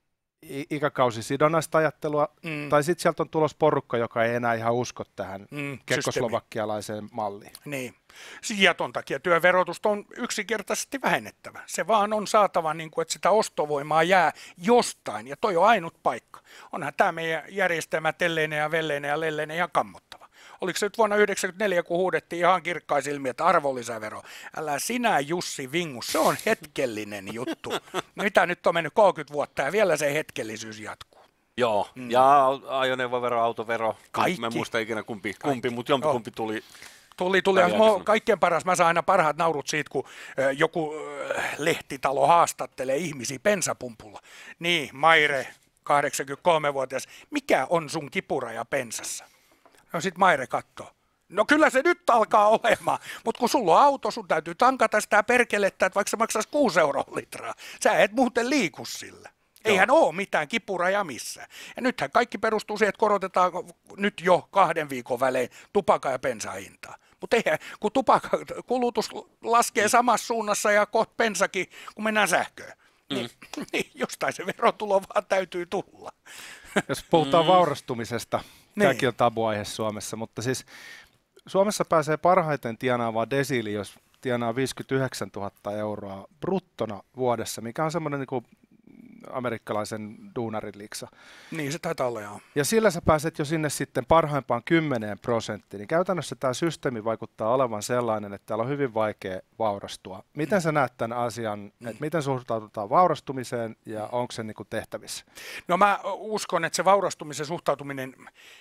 ikäkausisidonnaista ajattelua, tai sitten sieltä on tulos porukka, joka ei enää ihan usko tähän kekkoslovakkialaiseen malliin. Niin. Ja ton takia työverotusta on yksinkertaisesti vähennettävä. Se vaan on saatava, niin kuin, että sitä ostovoimaa jää jostain, ja toi on ainut paikka. Onhan tämä meidän järjestelmä telleinen ja velleinen ja lelleinen ja kammottava. Oliko se nyt vuonna 1994, kun huudettiin ihan kirkkaisilmiä, että arvonlisävero? Älä sinä Jussi vingu, se on hetkellinen juttu. Mitä nyt on mennyt 30 vuotta ja vielä se hetkellisyys jatkuu. Joo, ja ajoneuvovero, autovero, kaikki. Mä en muista ikinä kumpi mutta jompikumpi tuli. Tuli. Kaikkein paras, mä saan aina parhaat naurut siitä, kun joku lehtitalo haastattelee ihmisiä bensapumpulla. Niin, Maire, 83-vuotias, mikä on sun kipuraja bensassa? No sit Maire kattoo. No kyllä se nyt alkaa olemaan, mutta kun sulla on auto, sun täytyy tankata sitä perkelettä, että vaikka se maksaisi 6 euroa litraa, sä et muuten liiku sillä. Eihän ole mitään kipuraja missään. Ja nythän kaikki perustuu siihen, että korotetaan nyt jo 2 viikon välein tupakka- ja bensahintaa. Mutta eihän, kun kulutus laskee samassa suunnassa ja kohta bensakin, kun mennään sähköön, niin jostain se verotulo vaan täytyy tulla. Jos puhutaan vaurastumisesta, tämäkin on tabuaihe Suomessa, mutta siis Suomessa pääsee parhaiten tienaamaan desiili, jos tienaa 59 000 euroa bruttona vuodessa, mikä on semmoinen niin kuin amerikkalaisen duunarin liksa. Niin se taitaa olla, joo. Ja sillä sä pääset jo sinne sitten parhaimpaan 10%, niin käytännössä tämä systeemi vaikuttaa olevan sellainen, että täällä on hyvin vaikea vaurastua. Miten sä näet tämän asian, että miten suhtaudutaan vaurastumiseen ja onko se niin kuin tehtävissä? No mä uskon, että se vaurastumisen suhtautuminen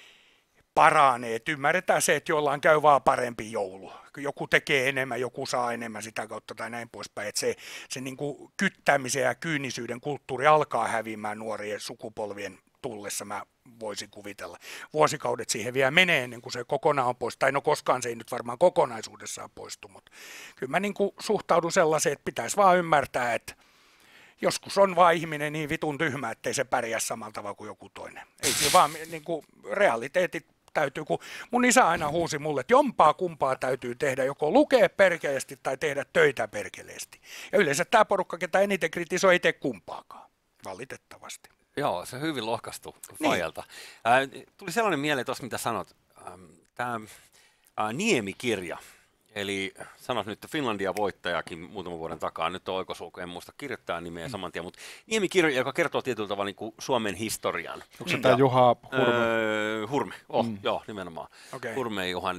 paranee, että ymmärretään se, että jollain käy vaan parempi joulu. Joku tekee enemmän, joku saa enemmän sitä kautta tai näin poispäin. Että se niin kuin kyttämisen ja kyynisyyden kulttuuri alkaa häviämään nuorien sukupolvien tullessa, mä voisin kuvitella. Vuosikaudet siihen vielä menee ennen kuin se kokonaan on pois. Tai no koskaan se ei nyt varmaan kokonaisuudessaan poistu, mutta kyllä mä niin kuin suhtaudun sellaiseen, että pitäisi vaan ymmärtää, että joskus on vaan ihminen niin vitun tyhmä, ettei se pärjää samalla tavalla kuin joku toinen. Ei se vaan niin kuin realiteetit täytyy, kun mun isä aina huusi mulle, että jompaa kumpaa täytyy tehdä, joko lukea perkeleesti tai tehdä töitä perkeleesti. Ja yleensä tämä porukka, ketä eniten kritisoi, ei tee kumpaakaan, valitettavasti. Joo, se hyvin lohkaistu Fajalta. Tuli sellainen mieleen tuossa, mitä sanot. Tämä Niemi-kirja, eli sanot nyt Finlandia voittajakin muutaman vuoden takaa, nyt on oikosulku, en muista kirjoittaa nimeä saman tien, mutta Niemi-kirja, joka kertoo tietyllä tavalla niin kuin Suomen historian. Onko se tämä Juha Hurme? Hurme, joo, nimenomaan. Okay. Hurme Juha,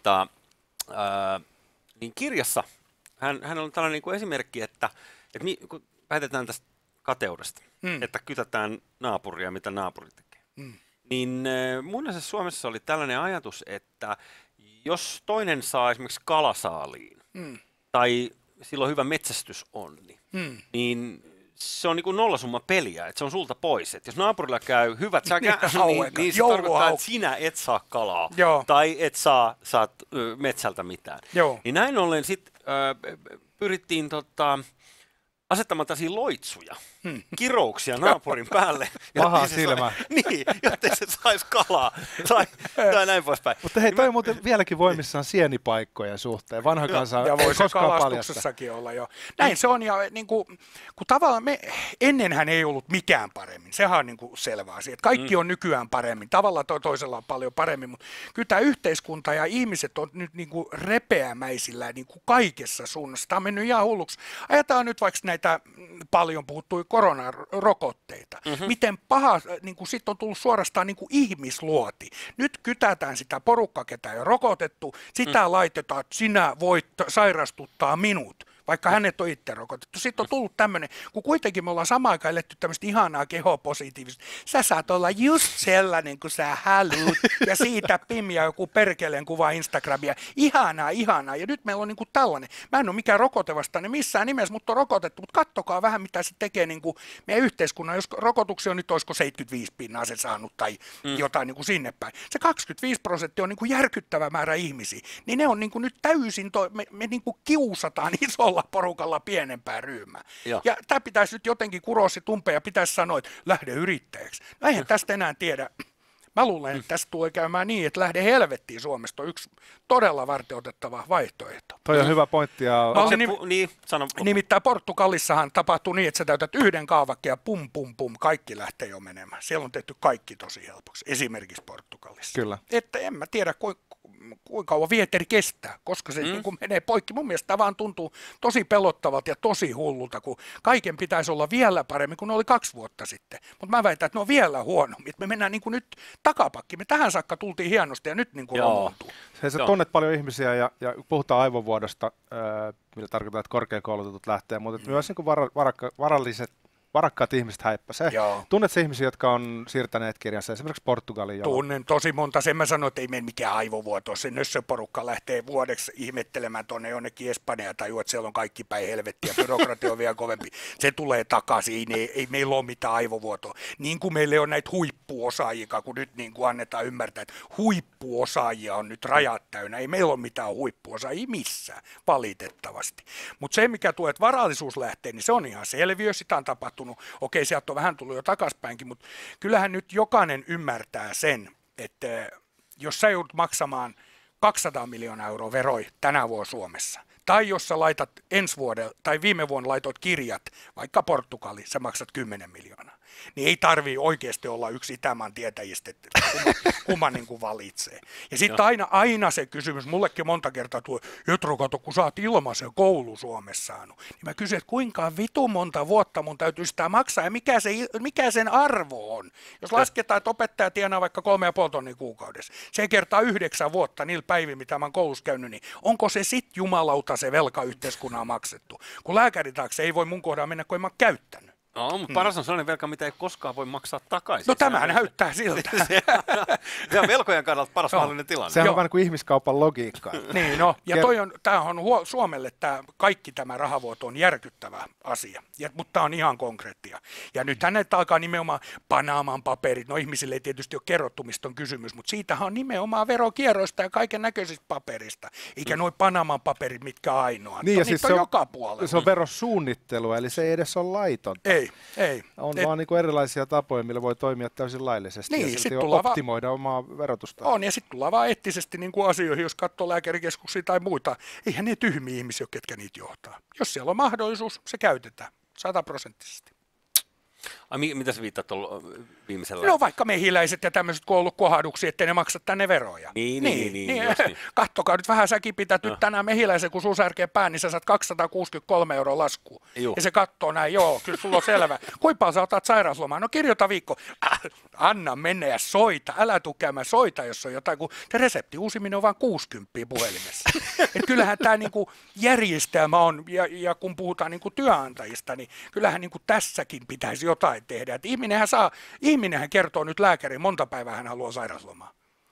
niin kirjassa hän on tällainen niin kuin esimerkki, että kun päätetään tästä kateudesta, että kytätään naapuria, mitä naapuri tekee. Niin mun mielestä Suomessa oli tällainen ajatus, että jos toinen saa esimerkiksi kalasaaliin, tai sillä on hyvä metsästysonni, niin se on niin kuin nollasumma peliä, että se on sulta pois. Että jos naapurilla käy hyvät niin se tarkoittaa, että sinä et saa kalaa, tai et saa metsältä mitään. Niin näin ollen sitten pyrittiin asettamaan tällaisia loitsuja, kirouksia naapurin päälle. Paha silmä. Niin, jottei se saisi kalaa, tai näin poispäin. Mutta hei, toi on muuten vieläkin voimissaan sienipaikkojen suhteen. Vanha kansa ja ei koskaan paljasta. kalastuksessakin olla jo. Näin se on, ja niin kuin, kun tavallaan ennenhän ei ollut mikään paremmin. Sehän on niin kuin selvä asia. Kaikki on nykyään paremmin. Tavalla toisella on paljon paremmin, mutta kyllä tämä yhteiskunta ja ihmiset on nyt niin kuin repeämäisillä niin kuin kaikessa suunnassa. Tämä on mennyt ihan hulluksi. Ajatellaan nyt vaikka näitä paljon puhuttui koronarokotteita. Miten paha, niin kuin sit on tullut suorastaan niin kuin ihmisluoti. Nyt kytätään sitä porukkaa, ketä ei ole rokotettu, sitä laitetaan, että sinä voit sairastuttaa minut, vaikka hänet on itse rokotettu. Sitten on tullut tämmöinen, kun kuitenkin me ollaan samaan aikaan eletty tämmöistä ihanaa kehopositiivista. Sä saat olla just sellainen, kun sä haluut, ja siitä pimmiä joku perkeleen kuva Instagramia. Ihanaa. Ja nyt meillä on niin kuin tällainen. Mä en ole mikään rokotevastainen missään nimessä, mutta on rokotettu. Mutta kattokaa vähän, mitä se tekee niin kuin meidän yhteiskunnan. Jos rokotuksia on nyt, olisiko 75% se saanut tai jotain niin kuin sinne päin. Se 25% on niin kuin järkyttävä määrä ihmisiä. Niin ne on niin kuin nyt täysin, me niin kuin kiusataan isolla porukalla pienempää ryhmää. Ja tämä pitäisi nyt jotenkin kuroa se umpeen ja pitäisi sanoa, että lähde yrittäjäksi. No eihän tästä enää tiedä Mä luulen, että tästä tulee käymään niin, että lähde helvettiin Suomesta on yksi todella varteenotettava vaihtoehto. Toi on hyvä pointti. Ja Nimittäin Portugalissahan tapahtuu niin, että sä täytät yhden kaavakkeen ja pum pum pum, kaikki lähtee jo menemään. Siellä on tehty kaikki tosi helpoksi, esimerkiksi Portugalissa. Kyllä. Että en mä tiedä, kuinka kauan vieteri kestää, koska se niin kuin menee poikki. Mun mielestä tämä vaan tuntuu tosi pelottavalta ja tosi hullulta, kun kaiken pitäisi olla vielä paremmin kuin ne oli 2 vuotta sitten. Mutta mä väitän, että ne on vielä huonommin. Me mennään niin kuin nyt takapakki. Me tähän saakka tultiin hienosti ja nyt niin kuin romuuntuu. Sä tunnet paljon ihmisiä ja puhutaan aivovuodosta, millä tarkoittaa, että korkeakoulutetut lähtee, mutta myös niin kuin varakkaat ihmiset häippäsee. Tunnet sä ihmisiä, jotka on siirtäneet kirjansa esimerkiksi Portugaliin? Tunnen tosi monta. Sen mä sanoin, että ei mene mikään aivovuoto. Se nössöporukka lähtee vuodeksi ihmettelemään tuonne jonnekin Espanjaan tai että siellä on kaikki päin helvettiä. Byrokratia on vielä kovempi. Se tulee takaisin. Ei meillä ole mitään aivovuotoa. Niin kuin meillä on näitä huippuosaajia, kun nyt niin kuin annetaan ymmärtää, että huippuosaajia on nyt rajat täynnä. Ei meillä ole mitään huippuosaajia missään, valitettavasti. Mutta se, mikä tuo, että varallisuus lähtee, niin se on ihan selviö. Sitä on tapahtunut. Okei, sieltä on vähän tullut jo takaspäinkin, mutta kyllähän nyt jokainen ymmärtää sen, että jos sä joudut maksamaan 200 miljoonaa euroa veroja tänä vuonna Suomessa, tai jos sä laitat ensi vuodella, tai viime vuonna laitoit kirjat, vaikka Portugali, sä maksat 10 miljoonaa, niin ei tarvii oikeasti olla yksi Itämaan tietäjistä, että kumman niin kuin valitsee. Ja sitten aina se kysymys, mullekin monta kertaa tuo, Jotro, kato, kun sä oot ilmaisen koulu Suomessa saanut, niin mä kysyn, että kuinka vitu monta vuotta mun täytyy sitä maksaa ja mikä sen arvo on. Jos lasketaan, että opettaja tienaa vaikka 3,5 tonnia kuukaudessa, se kertaa 9 vuotta niillä päivillä, mitä mä oon koulussa käynyt, niin onko se sit jumalauta se velka yhteiskunnan maksettu? Kun lääkärin taakse ei voi mun kohdalla mennä, kun en mä oon käyttänyt. No, mutta paras on sellainen velka, mitä ei koskaan voi maksaa takaisin. No tämä näyttää siltä. Se on velkojen kannalta paras mahdollinen tilanne. Sehän on vähän niin kuin ihmiskaupan logiikka. Niin, no. Ja tämähän on Suomelle kaikki tämä rahavuoto on järkyttävä asia, mutta tämä on ihan konkreettia. Ja nyt hänet alkaa nimenomaan Panaman paperit. No ihmisille ei tietysti ole kerrottu, mistä on kysymys, mutta siitähän on nimenomaan verokierroista ja kaiken näköisistä paperista. Eikä nuo Panaman paperit, mitkä ainoa. Niin, ja siis se on joka puolella. Se on verosuunnittelua, eli se ei edes ole laitonta. Ei. On vaan niin kuin erilaisia tapoja, millä voi toimia täysin laillisesti niin, ja silti optimoida omaa verotusta. On, ja sitten tullaan vaan eettisesti niin kuin asioihin, jos katsoo lääkärikeskuksia tai muita. Eihän ne tyhmiä ihmisiä ole, ketkä niitä johtaa. Jos siellä on mahdollisuus, se käytetään 100%. Mitä sä viittaat viimeisellä? No vaikka mehiläiset ja tämmöiset, kun on ollut kohduksia, ettei ne maksa tänne veroja. Niin. Kattokaa nyt vähän, säkin pität nyt tänään mehiläisen, kun sun särkee pään, niin sä saat 263 € laskua. Ja se kattoo näin, joo, kyllä sulla on selvä. Kuinka paljon sä otat sairauslomaa? No kirjoita viikko. Anna mennä ja soita, älä tuu käymään, soita, jos on jotain, kun se resepti uusiminen on vain 60 puhelimessa. Et kyllähän tämä niinku järjestelmä on, ja kun puhutaan niinku työnantajista, niin kyllähän niinku tässäkin pitäisi jotain tehdä. Et ihminenhän kertoo nyt lääkäriin, monta päivää hän haluaa sairauslomaa.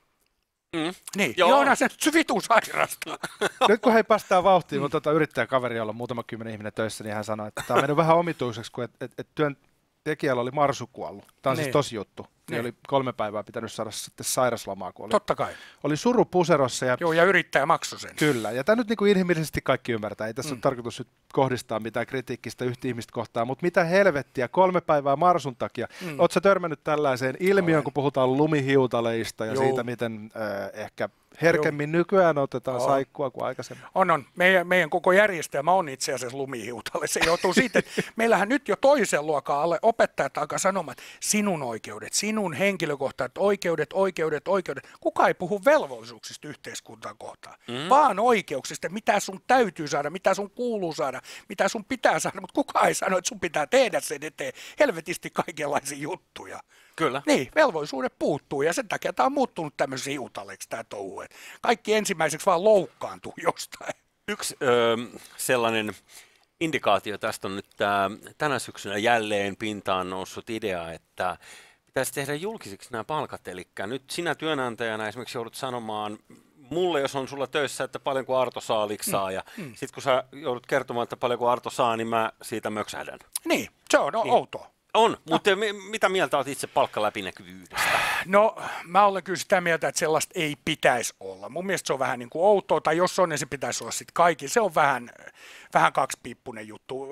Niin, Joona se vitu sairasta. Nyt kun he päästään vauhtiin, mun yrittäjäkaveri, jolla on muutama 10 ihminen töissä, niin hän sanoi, että tämä on mennyt vähän omituiseksi, kun työntekijällä oli marsu kuollut. Tämä on siis tosi juttu. Niin oli 3 päivää pitänyt saada sitten sairaslomaa, kun Totta kai. Oli suru puserossa. Ja yrittäjä maksoi sen. Kyllä, ja tämä nyt niin kuin inhimillisesti kaikki ymmärtää. Ei tässä ole tarkoitus nyt kohdistaa mitään kritiikkistä yhtä ihmistä kohtaan, mutta mitä helvettiä, 3 päivää marsun takia. Oletko sä törmännyt tällaiseen ilmiöön, kun puhutaan lumihiutaleista ja siitä, miten ehkä herkemmin nykyään otetaan saikkua kuin aikaisemmin? On. Meidän koko järjestelmä on itse asiassa lumihiutale. Se johtuu siitä, että meillähän nyt jo toisen luokan alle opettajat alkaa sanomaan, että sinun oikeudet, sinun henkilökohtaiset oikeudet. Kuka ei puhu velvollisuuksista yhteiskuntaan kohtaan, vaan oikeuksista, mitä sun täytyy saada, mitä sun kuuluu saada, mitä sun pitää saada, mutta kuka ei sano, että sun pitää tehdä sen eteen helvetisti kaikenlaisia juttuja. Kyllä. Niin, velvollisuudet puuttuu ja sen takia tämä on muuttunut tämmöisen hiutaleksi tämä touhu. Kaikki ensimmäiseksi vaan loukkaantuu jostain. Yksi sellainen indikaatio tästä on nyt tänä syksynä jälleen pintaan noussut idea, että pitäisi tehdä julkisiksi nämä palkat. Eli nyt sinä työnantajana esimerkiksi joudut sanomaan mulle, jos on sulla töissä, että paljonko Arto saa liksaa, ja sitten kun sä joudut kertomaan, että paljonko Arto saa, niin mä siitä möksähdän. Niin, se on outoa. On, mutta mitä mieltä olet itse palkkaläpinäkyvyydestä? No, mä olen kyllä sitä mieltä, että sellaista ei pitäisi olla. Mun mielestä se on vähän niin kuin outoa, tai jos on, niin se pitäisi olla sitten kaikki. Se on vähän kaksipiippunen juttu.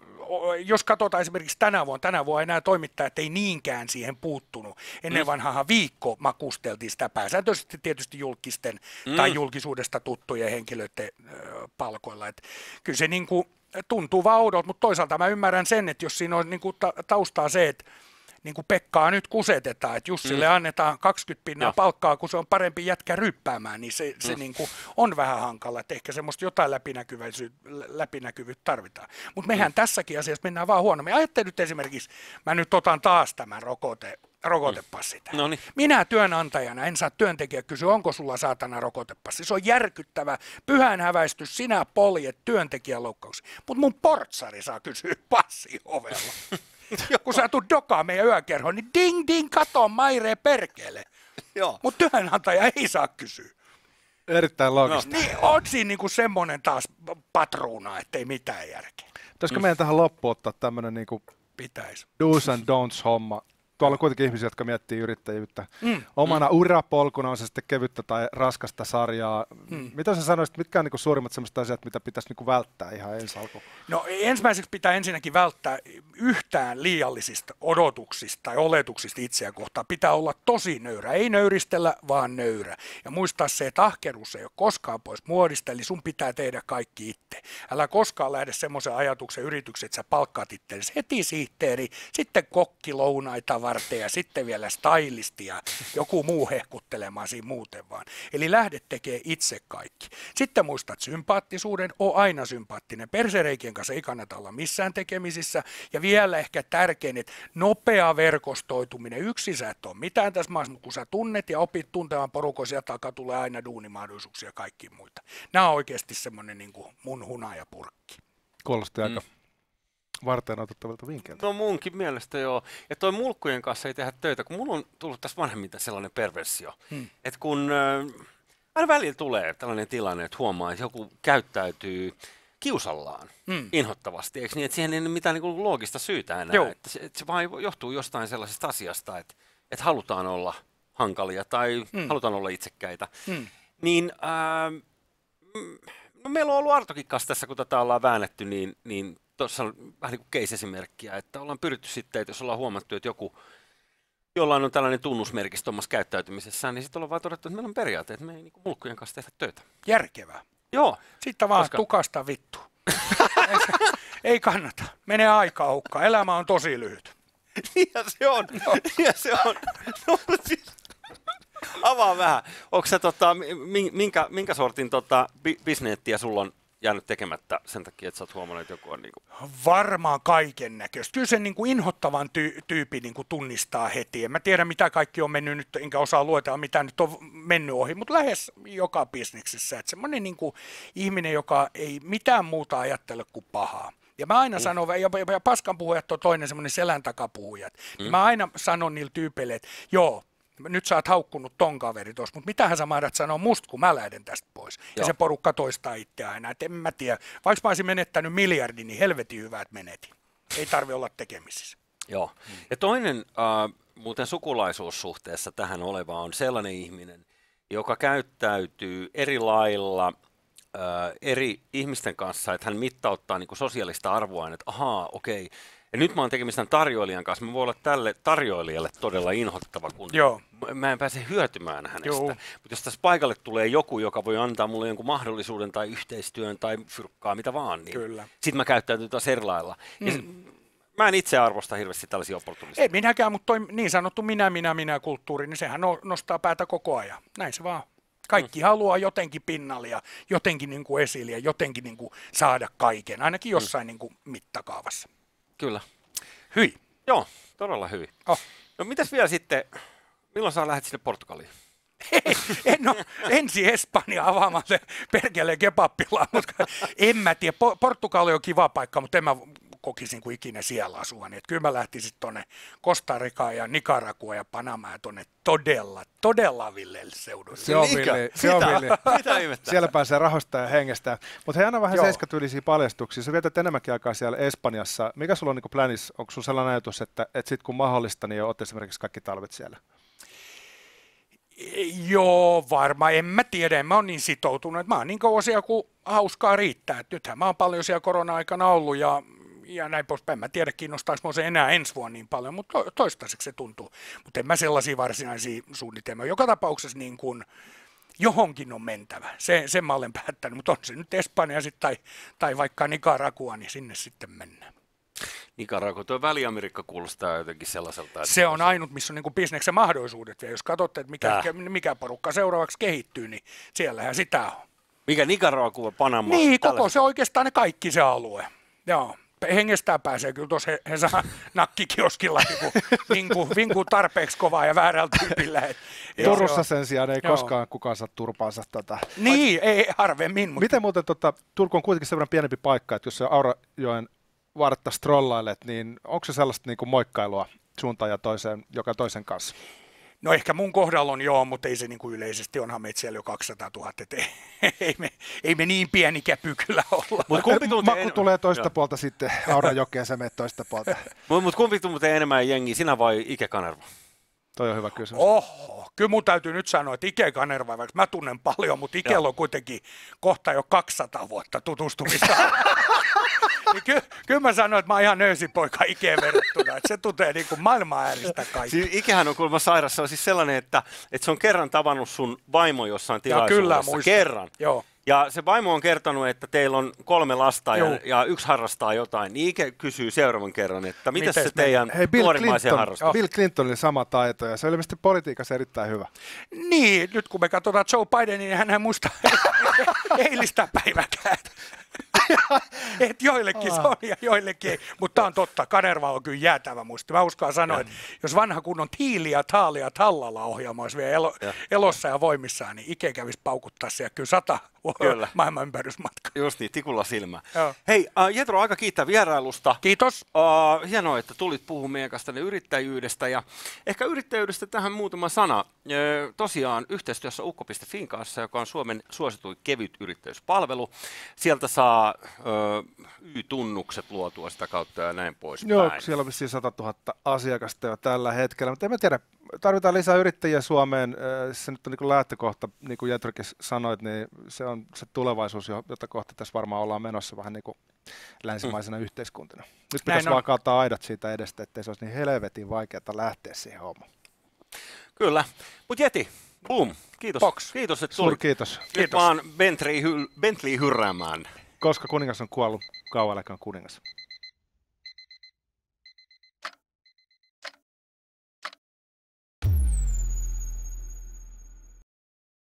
Jos katsotaan esimerkiksi tänä vuonna enää toimittajat ei niinkään siihen puuttunut. Ennen vanhaa viikko makusteltiin sitä pääsääntöisesti tietysti julkisten tai julkisuudesta tuttujen henkilöiden palkoilla. Et kyllä se niin kuin tuntuu vaan oudolta, mutta toisaalta mä ymmärrän sen, että jos siinä on niin kuin taustaa se, että niin kuin Pekkaa nyt kusetetaan, että Jussille annetaan 20% palkkaa, kun se on parempi jätkä ryppäämään, niin se niin kuin on vähän hankala, että ehkä semmoista jotain läpinäkyvyyttä tarvitaan. Mutta mehän tässäkin asiassa mennään vaan huonommin. Ajattelin nyt esimerkiksi, mä nyt otan taas tämän rokotepassi tähän. Noniin. Minä työnantajana en saa työntekijä kysyä, onko sulla saatana rokotepassi. Se on järkyttävä pyhäinhäväistys, sinä poljet työntekijän loukkauksia. Mutta mun portsari saa kysyä passi ovella. Kun sä tulet dokaan meidän yökerhoon, niin ding ding, kato Maire perkele. Mutta työnantaja ei saa kysyä. Erittäin loogista. Niin on siinä niinku semmoinen taas patruuna, ettei mitään järkeä. Pitäisikö meidän tähän loppuun ottaa tämmöinen niinku Pitäisi. do's and don'ts homma? Tuolla on kuitenkin ihmisiä, jotka miettii yrittäjyyttä. Omana urapolkuna on se sitten kevyttä tai raskasta sarjaa. Mitä sä sanoisit, mitkä on niinku suurimmat sellaiset asiat, mitä pitäisi niinku välttää ihan ensi alkuun? No ensimmäiseksi pitää ensinnäkin välttää yhtään liiallisista odotuksista tai oletuksista itseä kohtaan. Pitää olla tosi nöyrä. Ei nöyristellä, vaan nöyrä. Ja muistaa se, että ahkeruus ei ole koskaan pois muodista, eli sun pitää tehdä kaikki itse. Älä koskaan lähde semmoisen ajatuksen yrityksen, että sä palkkaat itsellesi heti sihteeri, sitten kokki lounaita varten ja sitten vielä stylisti ja joku muu hehkuttelemaan siinä muuten vaan. Eli lähde tekemään itse kaikki. Sitten muistat sympaattisuuden, oo aina sympaattinen. Persereikien kanssa ei kannata olla missään tekemisissä. Ja vielä ehkä tärkein, että nopea verkostoituminen. Yksin sä et ole mitään tässä maassa, mutta kun sä tunnet ja opit tuntemaan porukoa, sieltä takaa tulee aina duunimahdollisuuksia ja kaikki muita. Nämä on oikeasti semmoinen niin kuin mun hunajapurkki. Kuulosti aika varten otettavilta vinkkeiltä. No munkin mielestä joo. Ja toi mulkkujen kanssa ei tehdä töitä, kun mulla on tullut tässä vanhemmilta sellainen perversio, että kun aina välillä tulee tällainen tilanne, että huomaa, että joku käyttäytyy kiusallaan inhottavasti, eikö niin, että siihen ei ole mitään niin kuin loogista syytä enää, että se vaan johtuu jostain sellaisesta asiasta, että halutaan olla hankalia tai halutaan olla itsekkäitä, niin no meillä on ollut Artokin kanssa tässä, kun tätä ollaan väännetty, niin tuossa on vähän niin kuin case-esimerkkiä, että ollaan pyritty sitten, että jos ollaan huomattu, että jollain on tällainen tunnusmerkistö omassa käyttäytymisessään, niin sitten ollaan vaan todettu, että meillä on periaate, että me ei niin kuin mulkkujen kanssa tehdä töitä. Järkevää. Joo. Sitten vaan tukasta vittu. Ei kannata. Menee aikaa hukkaan. Elämä on tosi lyhyt. Ja se on. Ja se on. No, siis, avaa vähän. Onko se minkä sortin bisneettiä sulla on jäänyt tekemättä sen takia, että sä oot huomannut, että joku on niinku... Varmaan kaiken näköistä. Kyllä sen niin kuin inhottavan tyypin niin kuin tunnistaa heti. En mä tiedä, mitä kaikki on mennyt nyt, enkä osaa luetella, mitä nyt on mennyt ohi, mutta lähes joka bisneksessä. Että semmoinen niin kuin ihminen, joka ei mitään muuta ajattele kuin pahaa. Ja mä aina sanon, ja paskanpuhujat on toinen semmoinen selän takapuhujat. Mä aina sanon niille tyypeille, että joo, nyt sä oot haukkunut ton kaveri tuossa, mutta mitähän sä mahdat sanoa musta, kun mä lähden tästä pois. Ja se porukka toistaa itseä aina, että en mä tiedä. Vaikka mä olisin menettänyt miljardin, niin helvetin hyvä, että menetin. Ei tarvi olla tekemisissä. Joo. Ja toinen muuten sukulaisuussuhteessa tähän oleva on sellainen ihminen, joka käyttäytyy eri lailla eri ihmisten kanssa, että hän mittauttaa niin kuin sosiaalista arvoa, että ahaa, okei. Ja nyt mä oon tekemistä tämän tarjoilijan kanssa. Mä voin olla tälle tarjoilijalle todella inhottava, kun mä en pääse hyötymään hänestä. Mutta jos tässä paikalle tulee joku, joka voi antaa mulle jonkun mahdollisuuden tai yhteistyön tai fyrkkaa, mitä vaan, niin sitten mä käyttäytyn taas eri lailla. Mä en itse arvosta hirveästi tällaisia opportunisteja. Ei minäkään, mutta toi niin sanottu minä-kulttuuri, niin sehän nostaa päätä koko ajan. Näin se vaan. Kaikki haluaa jotenkin pinnalle ja jotenkin niin kuin esille ja jotenkin niin kuin saada kaiken, ainakin jossain niin kuin mittakaavassa. Kyllä. Hyi. Joo, todella hyvin. No mitäs vielä sitten, milloin sä lähdet sinne Portugaliin? En ole ensi Espanja avaamaan se perkeleen kebappilaa, mutta en mä tiedä. Portugali on kiva paikka, mutta en mä kokisin kuin ikinä siellä asuvani. Kyllä mä lähtisin tuonne Costa Ricaan ja Nicaraguaan ja Panamaan ja tuonne todella villeille seuduille. Se on villi. Mitä ihmettä? Siellä pääsee rahoista ja hengestä. Mutta hei, anna vähän seiskatyylisiä paljastuksia. Sä vietät enemmänkin aikaa siellä Espanjassa. Mikä sulla on niin plänissa? Onko sulla sellainen ajatus, että sit kun mahdollista, niin oot esimerkiksi kaikki talvet siellä? Joo, varmaan. En mä tiedä, en mä oon niin sitoutunut. Mä oon niin kauan siellä, kun hauskaa riittää. Et nythän mä oon paljon siellä korona-aikana ollut ja näin poispäin. Mä tiedä, kiinnostaako mä se enää ensi vuonna niin paljon, mutta toistaiseksi se tuntuu. Mutta en mä sellaisia varsinaisia suunnitelmia. Joka tapauksessa niin kun johonkin on mentävä. Sen mä olen päättänyt, mutta on se nyt Espanja tai vaikka Nicaragua, niin sinne sitten mennään. Nicaragua, tuo Väli-Amerikka kuulostaa jotenkin sellaiselta. Että se on ainut, missä on niin kuin bisneksen mahdollisuudet. Ja jos katsotte, että mikä porukka seuraavaksi kehittyy, niin siellähän sitä on. Mikä Nicaragua, Panama? Niin, koko se oikeastaan ne kaikki se alue. Joo. Hengestään pääsee kyllä tuossa Hesa nakkikioskilla vinkuu tarpeeksi kovaa ja väärällä tyypillä. Turussa sen sijaan ei koskaan kukaan saa turpaansa tätä. Niin, ei harvemmin. Mutta miten muuten, Turku on kuitenkin sen verran pienempi paikka, että jos se Aurajoen vartta strollailet, niin onko se sellaista niin kuin moikkailua suuntaan ja toiseen, joka toisen kanssa? No ehkä mun kohdalla on joo, mutta ei se niin kuin yleisesti, onhan meitä siellä jo 200 000, että ei me niin pieni käpy kyllä olla. Makku tulee toista puolta sitten Aurajokeen, sä menet toista puolta. Mutta kumpi tuntee enemmän jengiä, sinä vai Ike Kanerva? Toi on hyvä kysymys. Oho, kyllä mun täytyy nyt sanoa, että Ike Kanerva, vaikka mä tunnen paljon, mutta Ikellä on kuitenkin kohta jo 200 vuotta tutustumista. Niin kyllä mä sanoin, että mä oon ihan nöysipoika Ikeen verrattuna, että se tuntee niin kuin maailman ääristä kaikki. Siis Ikehän on kuulemma sairas, se on siis sellainen, että se on kerran tavannut sun vaimo jossain tilaisuudessa. Kyllä, kerran. Joo. Ja se vaimo on kertonut, että teillä on 3 lasta ja yksi harrastaa jotain. Niin Ike kysyy seuraavan kerran, että miten se teidän nuorimmaisen harrastaa? Bill Clinton oli sama taito ja se oli ilmeisesti politiikassa erittäin hyvä. Niin, nyt kun me katsotaan Joe Bidenin, niin hän muista eilistä päiväkään. Et joillekin se on ja joillekin ei, mutta tämä on totta. Kanerva on kyllä jäätävä muisti. Mä uskallan sanoa, että jos vanha kunnon Tiili ja Taali ja Tallalla ohjelma olisi vielä elossa ja voimissaan, niin Ike kävisi paukuttaa siellä kyllä 100 maailman ympärysmatka. Just niin, tikulla silmä. Hei, Jetro, aika kiittää vierailusta. Kiitos. Hienoa, että tulit puhumaan meidän kanssa yrittäjyydestä ja ehkä yrittäjyydestä tähän muutama sana. Tosiaan yhteistyössä ukko.fin kanssa, joka on Suomen suosituin kevyt yrittäjyyspalvelu. Sieltä saa Y-tunnukset luotua sitä kautta ja näin poispäin. Joo, siellä on vissiin 100 000 asiakasta jo tällä hetkellä, mutta en mä tiedä, tarvitaan lisää yrittäjiä Suomeen. Se nyt on niin lähtökohta, niin kuin Jetrokin sanoit, niin se on se tulevaisuus, jota kohti tässä varmaan ollaan menossa vähän niin kuin länsimaisena yhteiskuntana. Nyt pitäisi vaan kaataa aidat siitä edestä, ettei se olisi niin helvetin vaikeaa lähteä siihen hommaan. Kyllä, mutta Jeti, boom, kiitos. Box. Kiitos, että tulit. Kiitos. Nyt vaan Bentley hyrräämään. Koska kuningas on kuollut, kauan aikaan kuningas.